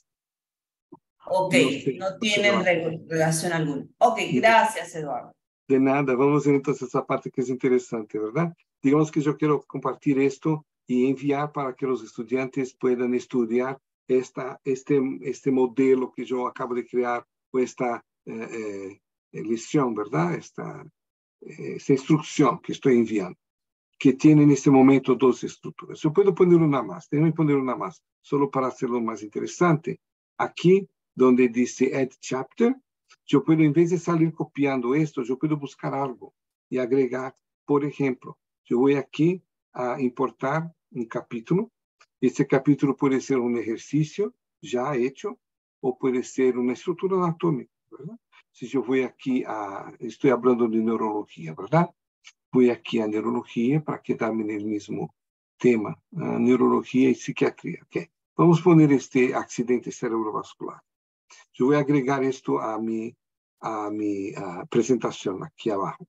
Ok, no, sé, no no tienen re relación alguna. Ok, gracias, Eduardo. De nada, vamos a ver entonces esa parte que es interesante, ¿verdad? Digamos que yo quiero compartir esto y enviar para que los estudiantes puedan estudiar esta, este, este modelo que yo acabo de crear, o esta eh, eh, lección, ¿verdad? Esta, eh, esta instrucción que estoy enviando, que tiene en este momento dos estructuras. Yo puedo poner una más, déjame poner una más, solo para hacerlo más interesante. Aquí, donde dice Add Chapter, yo puedo, en vez de salir copiando esto, yo puedo buscar algo y agregar. Por ejemplo, yo voy aquí a importar un capítulo. Este capítulo puede ser un ejercicio ya hecho o puede ser una estructura anatómica, ¿verdad? Si yo voy aquí a, estoy hablando de neurología, ¿verdad? Voy aquí a neurología para quedarme en el mismo tema, uh, neurología y psiquiatría. Okay. Vamos a poner este accidente cerebrovascular. Yo voy a agregar esto a mi, a mi uh, presentación aquí abajo.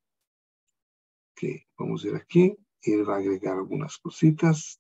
Okay. Vamos a ir aquí. Él va a agregar algunas cositas.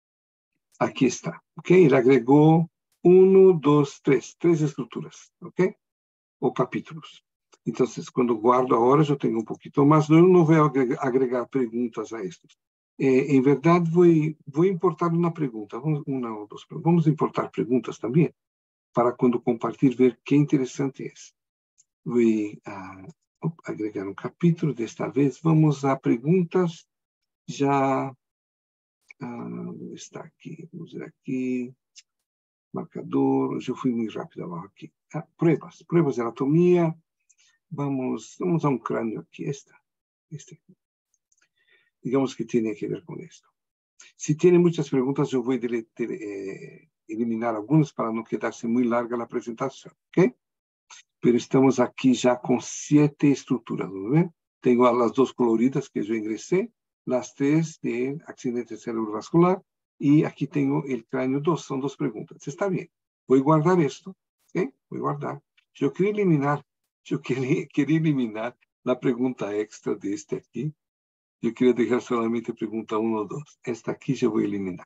Aquí está. Okay. Él agregó uno, dos, tres. Tres estructuras. Okay. O capítulos. Entonces, cuando guardo ahora, yo tengo un poquito más. No, no voy a agregar, agregar preguntas a estos. Eh, en verdad, voy, voy a importar una pregunta, una o dos. Vamos a importar preguntas también, para cuando compartir, ver qué interesante es. Voy a agregar um capítulo. Desta vez, vamos a perguntas já... Ah, está aqui, vamos ver aqui. Marcador, hoje eu fui muito rápido abaixo aqui. Ah, pruebas, pruebas de anatomia. Vamos, vamos a um crânio aqui, esta, este aqui. Digamos que tem que ver com isto. Se tem muitas perguntas, eu vou deletar, eh, eliminar algumas para não quedar-se muito larga a apresentação, ok? Mas estamos aqui já com sete estruturas, ¿no ven? Tenho as duas coloridas que eu ingressei, as três de acidente cerebrovascular, e aqui tenho o crânio dois, são duas perguntas. Está bem, vou guardar isto, ok? Vou guardar. Eu queria eliminar, eu queria, queria eliminar a pergunta extra deste aqui. Eu queria deixar somente a pergunta um ou dois. Esta aqui já vou eliminar.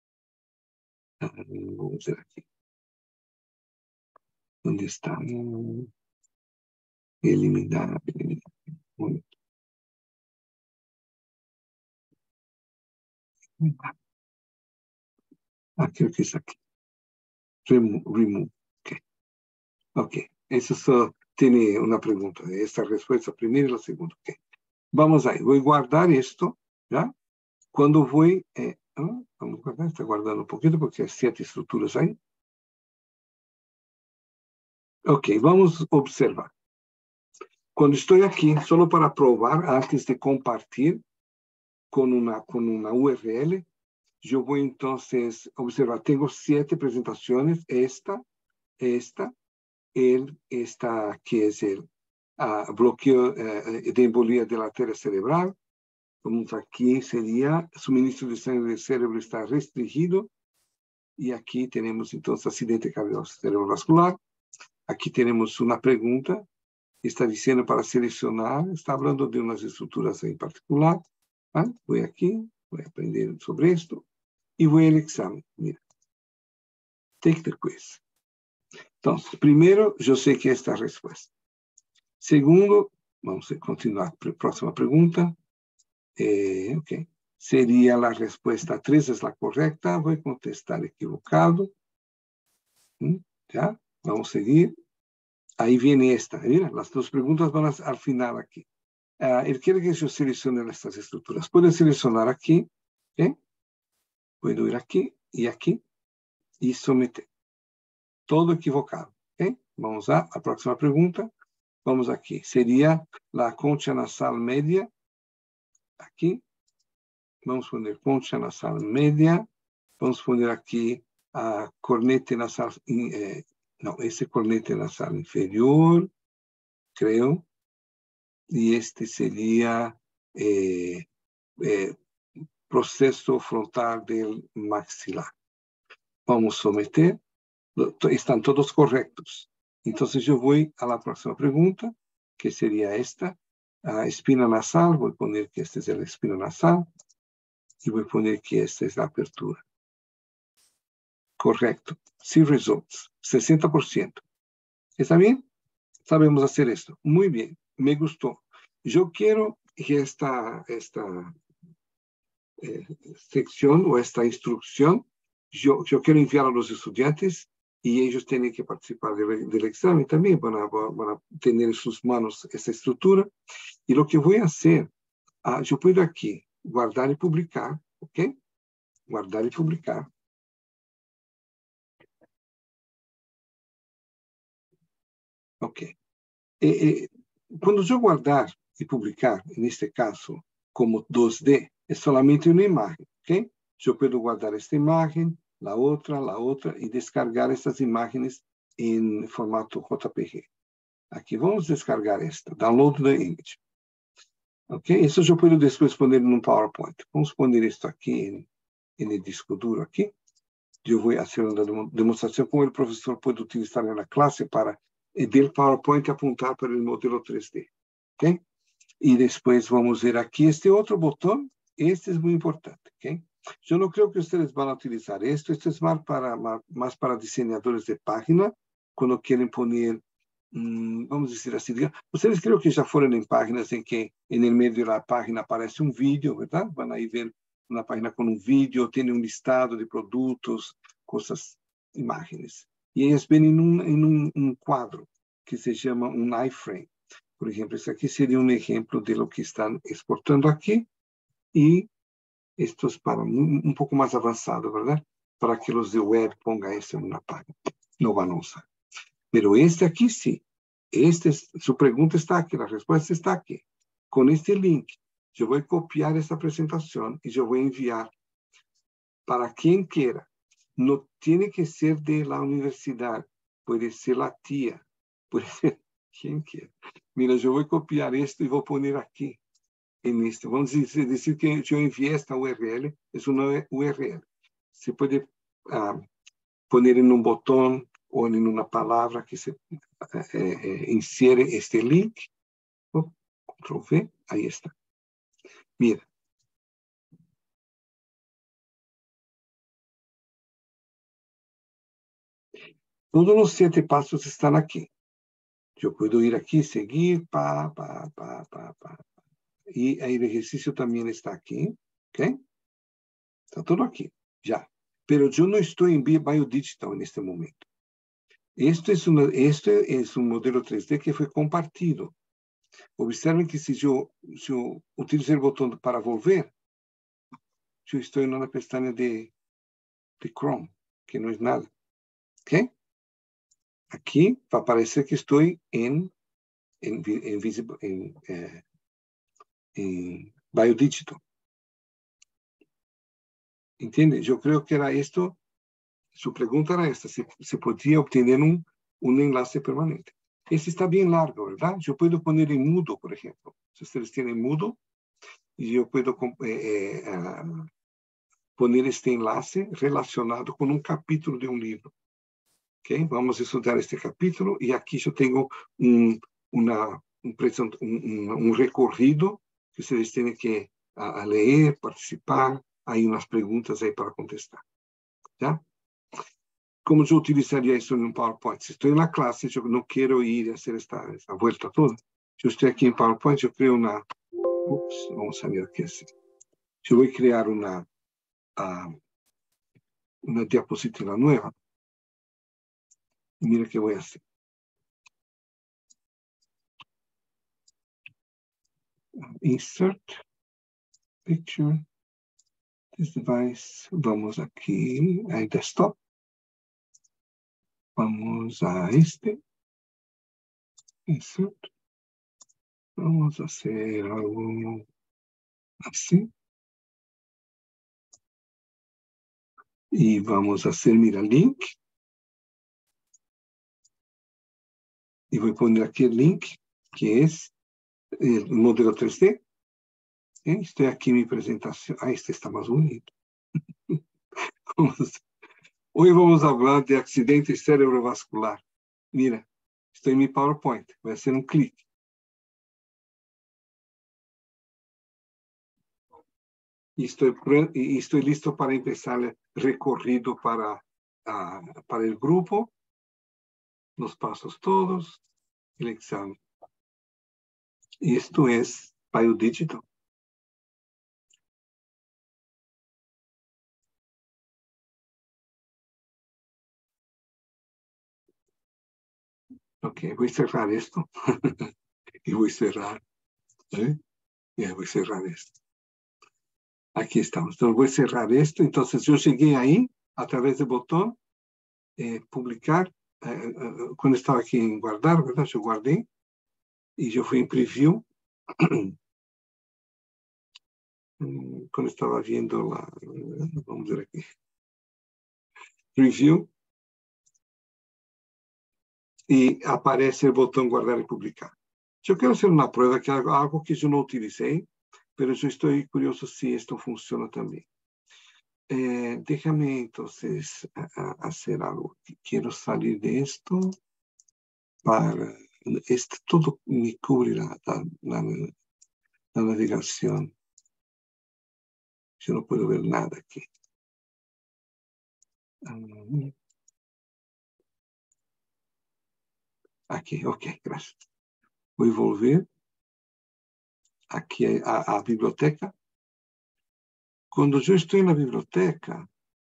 Vamos ver aqui. Onde está? Eliminar, eliminar. Muito. Aqui, aqui, isso aqui. Remove. remove. Ok. Ok. Isso só tem uma pergunta. Esta resposta, a primeira e a segunda. Ok. Vamos aí. Vou guardar isto, já? Quando vou... Eh, ah, vamos guardar. Está guardando um pouquinho, porque há sete estruturas aí. Ok. Vamos observar. Quando estou aqui, só para provar, antes de compartilhar com uma, com uma U R L, eu vou, então, observar. Tenho sete apresentações. Esta, esta, el, esta que é o uh, bloqueio uh, de embolia da artéria cerebral. Vamos aqui, seria, suministro de sangue do cérebro está restringido. E aqui temos, então, acidente cardiovascular. Aqui temos uma pergunta. Está dizendo para selecionar, está falando de umas estruturas em particular. Ah, vou aqui, vou aprender sobre isto e vou ao exame. Mira. Take the quiz. Então, primeiro, eu sei que esta é a resposta. Segundo, vamos continuar para a próxima pergunta. Eh, ok. Seria a resposta três é a correta. Vou contestar equivocado. Hum, já, vamos seguir. Aí vem esta, mira, as duas perguntas vão ao final aqui. Uh, ele quer que eu selecione estas estruturas. Pode selecionar aqui, ¿eh? Puedo ir aqui e aqui e someter. Todo equivocado, ¿eh? Vamos a a próxima pergunta. Vamos aqui. Seria a concha nasal média. Aqui. Vamos poner concha nasal média. Vamos poner aqui a cornete nasal... Eh, não, esse é cornete nasal inferior, creio. E este seria eh, eh, processo frontal del maxilar. Vamos someter. Estão todos corretos. Então, eu vou à próxima pergunta, que seria esta. A espina nasal, vou poner que esta é a espina nasal. E vou poner que esta é a abertura. Correto. See results. sessenta por cento. ¿Está bien? Sabemos hacer esto. Muy bien. Me gustó. Yo quiero que esta, esta eh, sección o esta instrucción, yo, yo quiero enviar a los estudiantes y ellos tienen que participar del, del examen también. Van a, van a tener en sus manos esta estructura. Y lo que voy a hacer, ah, yo puedo aquí guardar y publicar, ¿ok? Guardar y publicar. Ok. Eh, eh, quando eu guardar e publicar, neste caso, como dois D, é somente uma imagem, ok? Eu posso guardar esta imagem, a outra, a outra, e descargar essas imagens em formato J P G. Aqui, vamos descargar esta, download the image. Ok? Isso eu posso depois poner num PowerPoint. Vamos poner isto aqui em disco duro aqui. Eu vou fazer uma demonstração como o professor pode utilizar na classe para del PowerPoint apontar para o modelo três D. Ok? E depois vamos ver aqui este outro botão. Este é muito importante. Ok? Eu não creio que vocês vão utilizar isto. Isto é mais para, mais para desenhadores de página, quando querem poner, hum, vamos dizer assim, vocês creio que já foram em páginas em que, no meio da página, aparece um vídeo, verdade? Vão aí ver uma página com um vídeo, tem um listado de produtos, coisas, imagens. E eles vêm em um, em um, um quadro que se chama um iframe. Por ejemplo, este aquí sería un ejemplo de lo que están exportando aquí. Y esto es para un, un poco más avanzado, ¿verdad? Para que los de web pongan esto en una página. No van a usar. Pero este aquí sí. Este es, su pregunta está aquí, la respuesta está aquí. Con este link, yo voy a copiar esta presentación y yo voy a enviar para quien quiera. No tiene que ser de la universidad, puede ser la tía, puede ser quien quiera. Mira, yo voy a copiar esto y voy a poner aquí, en este. Vamos a decir, decir que yo envié esta U R L, es una U R L. Se puede uh, poner en un botón o en una palabra que se eh, eh, insere este link. Oh, control V, ahí está. Mira. Todos los siete pasos están aquí. Yo puedo ir aquí, seguir, pa, pa, pa, pa, pa. Y el ejercicio también está aquí. ¿Ok? Está todo aquí, ya. Pero yo no estoy en BioDigital en este momento. Esto es, una, esto es un modelo tres D que fue compartido. Observen que si yo, si yo utilizo el botón para volver, yo estoy en una pestaña de, de Chrome, que no es nada. ¿Ok? Aquí va a aparecer que estoy en, en, en, en, eh, en BioDigital. ¿Entiende? Yo creo que era esto. Su pregunta era esta, si se podía obtener un, un enlace permanente. Este está bien largo, ¿verdad? Yo puedo poner en mudo, por ejemplo. Si ustedes tienen mudo, y yo puedo eh, eh, uh, poner este enlace relacionado con un capítulo de un libro. ¿Okay? Vamos a estudiar este capítulo y aquí yo tengo un, una, un, un, un recorrido que ustedes tienen que a, a leer, participar. Hay unas preguntas ahí para contestar. ¿Ya? ¿Cómo yo utilizaría eso en un PowerPoint? Si estoy en la clase, yo no quiero ir a hacer esta, esta vuelta toda. Yo estoy aquí en PowerPoint, yo creo una... Ups, vamos a ver aquí así. Yo voy a crear una, uh, una diapositiva nueva. Y mira qué voy a hacer. Insert, picture, this device. Vamos aquí, a desktop. Vamos a este. Insert. Vamos a hacer algo así. Y vamos a hacer, mira, link. Y voy a poner aquí el link, que es el modelo tres D. ¿Eh? Estoy aquí en mi presentación. Ah, este está más bonito. Hoy vamos a hablar de accidente cerebrovascular. Mira, estoy en mi PowerPoint. Voy a hacer un clic. Y estoy, y estoy listo para empezar el recorrido para, uh, para el grupo. Los pasos todos. El examen. Y esto es BioDigital. Ok, voy a cerrar esto. Y voy a cerrar. ¿Eh? Ya voy a cerrar esto. Aquí estamos. Entonces voy a cerrar esto. Entonces yo llegué ahí a través del botón eh, publicar. Eh, eh, cuando estaba aquí en guardar, ¿verdad? Yo guardé y yo fui en preview. Cuando estaba viendo la... Vamos a ver aquí. Preview. Y aparece el botón guardar y publicar. Yo quiero hacer una prueba, que algo, algo que yo no utilicé, pero yo estoy curioso si esto funciona también. Eh, déjame entonces a, a hacer algo. Quiero salir de esto para... Esto todo me cubre la, la, la, la navegación. Yo no puedo ver nada aquí. Um, aquí, ok, gracias. Voy a volver aquí a, a biblioteca. Cuando yo estoy en la biblioteca,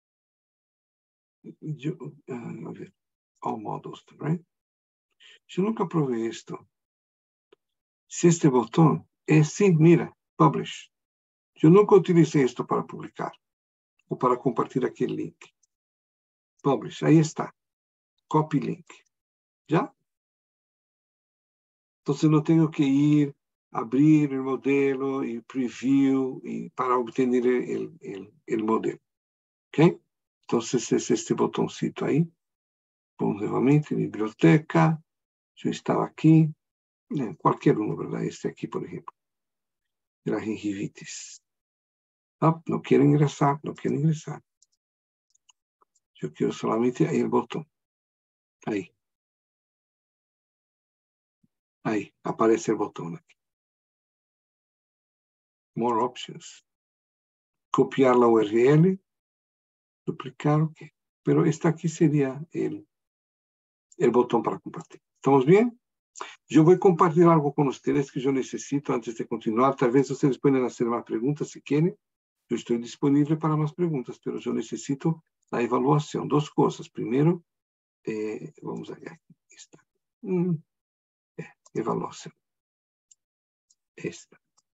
yo, uh, a ver, all models, right? Yo nunca probé esto. si este botón es, sí, mira, publish. Yo nunca utilicé esto para publicar o para compartir aquí el link. Publish, ahí está. Copy link. ¿Ya? Entonces no tengo que ir, abrir el modelo y preview y para obtener el, el, el modelo. ¿Ok? Entonces es este botoncito ahí. Vamos nuevamente, biblioteca. Yo estaba aquí. Eh, cualquier uno, ¿verdad? Este aquí, por ejemplo. De la gingivitis. Ah, no quiero ingresar, no quiero ingresar. Yo quiero solamente ahí el botón. Ahí. Ahí, aparece el botón aquí. More options. Copiar la U R L. Duplicar, ok. Pero esta aquí sería el, el botón para compartir. ¿Estamos bien? Yo voy a compartir algo con ustedes que yo necesito antes de continuar. Tal vez ustedes pueden hacer más preguntas si quieren. Yo estoy disponible para más preguntas, pero yo necesito la evaluación. Dos cosas. Primero, eh, vamos allá. Aquí está. Mm, eh, evaluación. Esta.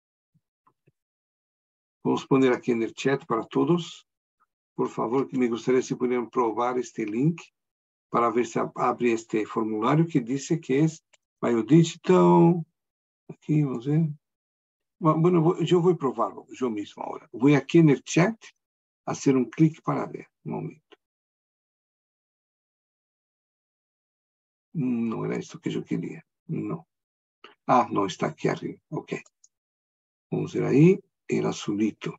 Vamos a poner aquí en el chat para todos. Por favor, me gustaría si pudieran probar este link para ver si abre este formulario que dice que es Biodigital. Aquí, vamos a ver. Bueno, yo voy a probarlo yo mismo ahora. Voy aquí en el chat a hacer un clic para ver. Un momento. No era esto que yo quería. No. Ah, no, está aquí arriba. Ok. Vamos a ver ahí el azulito.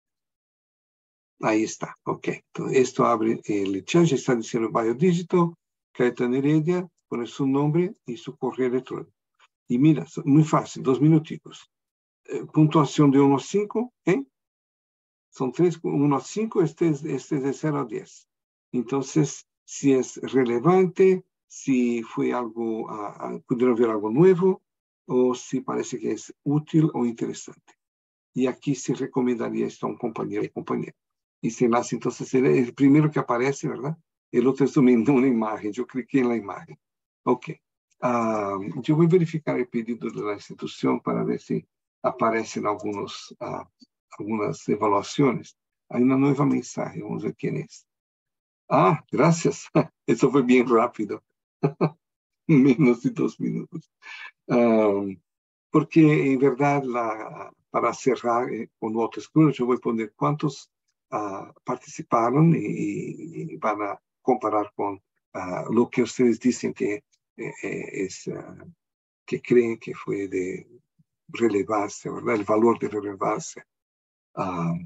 Ahí está. Ok. Entonces, esto abre el chat. Ya está diciendo Biodigital. Caetano Heredia. Pone su nombre y su correo electrónico. Y mira, muy fácil. Dos minuticos. Eh, puntuación de uno a cinco. ¿eh? Son tres, uno a cinco. Este es, este es de cero a diez. Entonces, si es relevante, si fue algo, uh, uh, pudieron ver algo nuevo, o si parece que es útil o interesante. Y aquí se recomendaría esto a un compañero y compañera. Y se enlace, entonces, el primero que aparece, ¿verdad? El otro es también una imagen. Yo cliqué en la imagen. Ok. Uh, yo voy a verificar el pedido de la institución para ver si aparecen algunos, uh, algunas evaluaciones. Hay una nueva mensaje. Vamos a ver quién es. Ah, gracias. Eso fue bien rápido. Menos de dos minutos. Um, porque en verdad, la, para cerrar eh, con nota escura, yo voy a poner cuántos uh, participaron y, y van a comparar con uh, lo que ustedes dicen que eh, es, uh, que creen que fue de relevancia, ¿verdad? El valor de relevancia uh,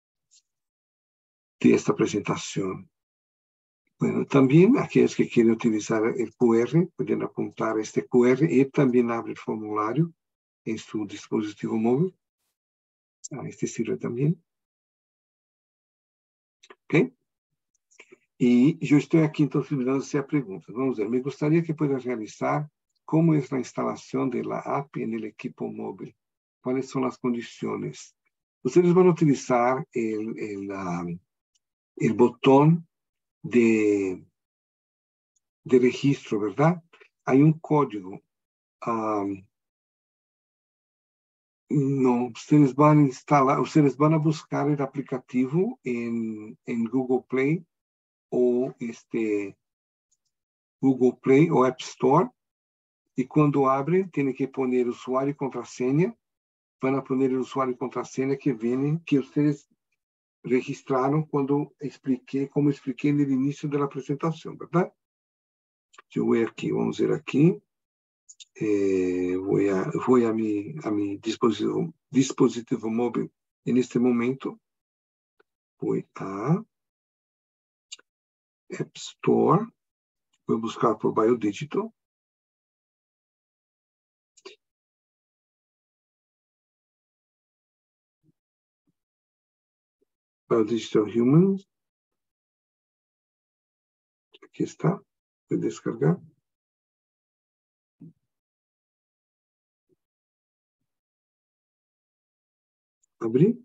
de esta presentación. Bueno, también aquellos que quieren utilizar el Q R, pueden apuntar este Q R y también abre el formulario en su dispositivo móvil. Ah, este sirve también. ¿Ok? Y yo estoy aquí entonces mirando si hay preguntas. Vamos a ver, me gustaría que puedan realizar cómo es la instalación de la A P I en el equipo móvil. ¿Cuáles son las condiciones? Ustedes van a utilizar el, el, um, el botón de, de registro, ¿verdad? Hay un código. Um, no, ustedes van a instalar, ustedes van a buscar el aplicativo en, en Google Play o este Google Play o App Store. Y cuando abren, tienen que poner usuario y contraseña. Van a poner el usuario y contraseña que vienen, que ustedes registraron cuando expliqué, como expliqué en el inicio de la presentación, ¿verdad? Yo voy aquí, vamos a ver aquí. Eh, voy a, voy a mi, a mi dispositivo, dispositivo móvil en este momento. Voy a App Store. Voy a buscar por Biodigital. Biodigital Human. Aquí está. Voy a descargar. Abrí.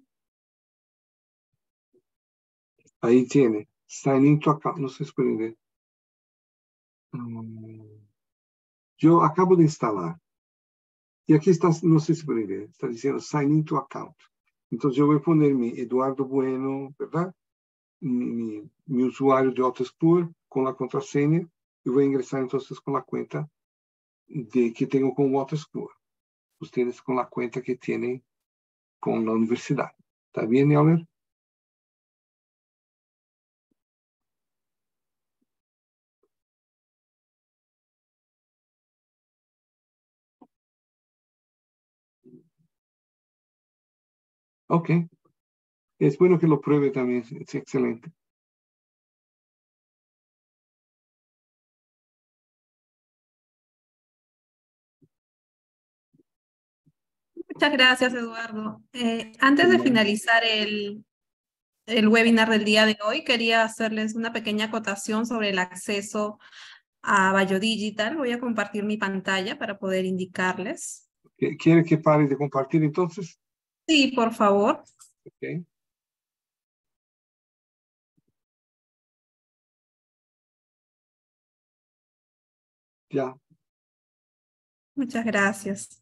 Ahí tiene. Sign into account. No sé si pueden ver. Um, yo acabo de instalar. Y aquí está, no sé si pueden ver, está diciendo sign into account. Entonces yo voy a poner mi Eduardo Bueno, ¿verdad? Mi, mi, mi usuario de Autoexplore con la contraseña y voy a ingresar entonces con la cuenta de, que tengo con Autoexplore. Ustedes con la cuenta que tienen con la universidad. ¿Está bien, Euler? Ok. Es bueno que lo pruebe también. Es excelente. Muchas gracias, Eduardo. Eh, antes de finalizar el, el webinar del día de hoy, quería hacerles una pequeña acotación sobre el acceso a BioDigital. Voy a compartir mi pantalla para poder indicarles. ¿Quiere que pare de compartir entonces? Sí, por favor. Ok. Ya. Muchas gracias.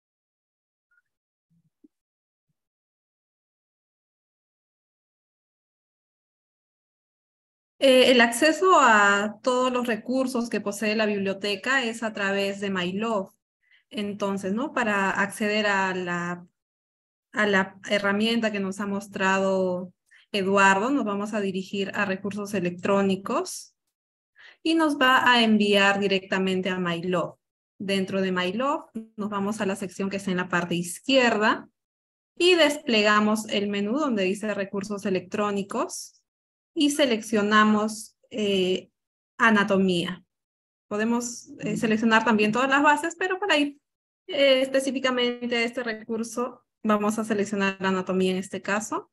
Eh, el acceso a todos los recursos que posee la biblioteca es a través de MyLove. Entonces, ¿no? Para acceder a la, a la herramienta que nos ha mostrado Eduardo, nos vamos a dirigir a recursos electrónicos y nos va a enviar directamente a MyLove. Dentro de MyLove nos vamos a la sección que está en la parte izquierda y desplegamos el menú donde dice recursos electrónicos y seleccionamos eh, anatomía. Podemos eh, seleccionar también todas las bases, pero para ir eh, específicamente a este recurso, vamos a seleccionar anatomía en este caso.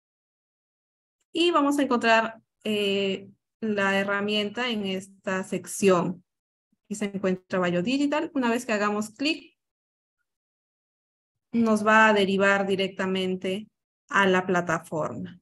Y vamos a encontrar eh, la herramienta en esta sección. Aquí se encuentra BioDigital. Una vez que hagamos clic, nos va a derivar directamente a la plataforma.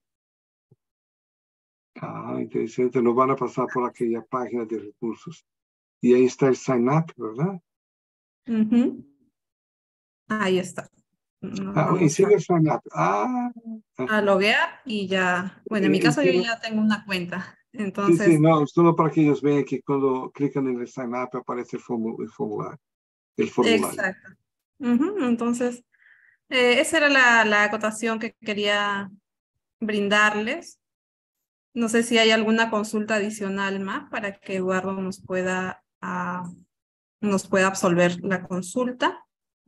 Ah, interesante. Nos van a pasar por aquella página de recursos. Y ahí está el sign up, ¿verdad? Uh-huh. Ahí está. Nos Ah, vamos enseña a, el sign up. Ah. a loguear y ya, bueno, en mi caso yo ya tengo una cuenta. Sí, sí, Entonces, no, solo para que ellos vean que cuando clican en el sign up aparece el, formu el formulario. El formulario. exacto. Uh-huh. Entonces, eh, esa era la, la acotación que quería brindarles. No sé si hay alguna consulta adicional más para que Eduardo nos pueda, uh, nos pueda absolver la consulta.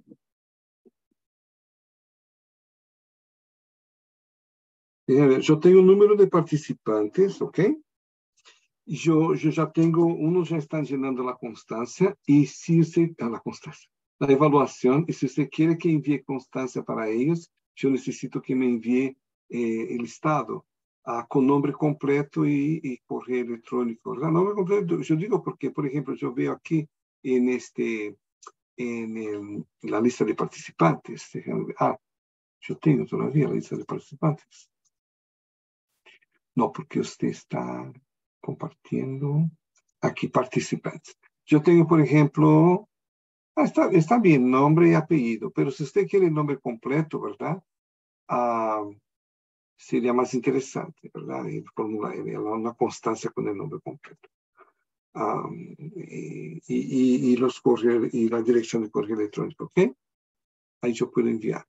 Yo tengo un número de participantes, ¿ok? Y yo, yo ya tengo, unos ya están llenando la constancia y si usted, ah, la constancia, la evaluación, y si usted quiere que envíe constancia para ellos, yo necesito que me envíe eh, el estado ah, con nombre completo y, y correo electrónico. ¿Verdad? Nombre completo, yo digo porque, por ejemplo, yo veo aquí en, este, en, el, en la lista de participantes, ah, yo tengo todavía la lista de participantes. No, porque usted está compartiendo aquí participantes. Yo tengo, por ejemplo, ah, está, está bien, nombre y apellido, pero si usted quiere el nombre completo, ¿verdad? Ah, sería más interesante, ¿verdad? El formulario, una constancia con el nombre completo. Ah, y, y, y, los correos, y la dirección de correo electrónico, ¿ok? Ahí yo puedo enviar.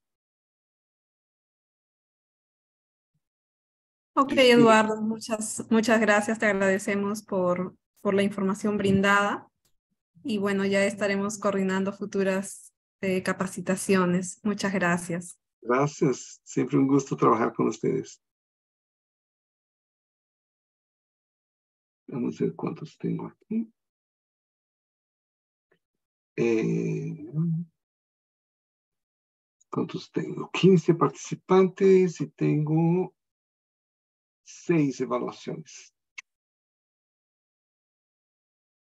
Ok, Eduardo, muchas, muchas gracias. Te agradecemos por, por la información brindada. Y bueno, ya estaremos coordinando futuras eh, capacitaciones. Muchas gracias. Gracias. Siempre un gusto trabajar con ustedes. Vamos a ver cuántos tengo aquí. Eh, ¿Cuántos tengo? quince participantes y tengo seis evaluaciones.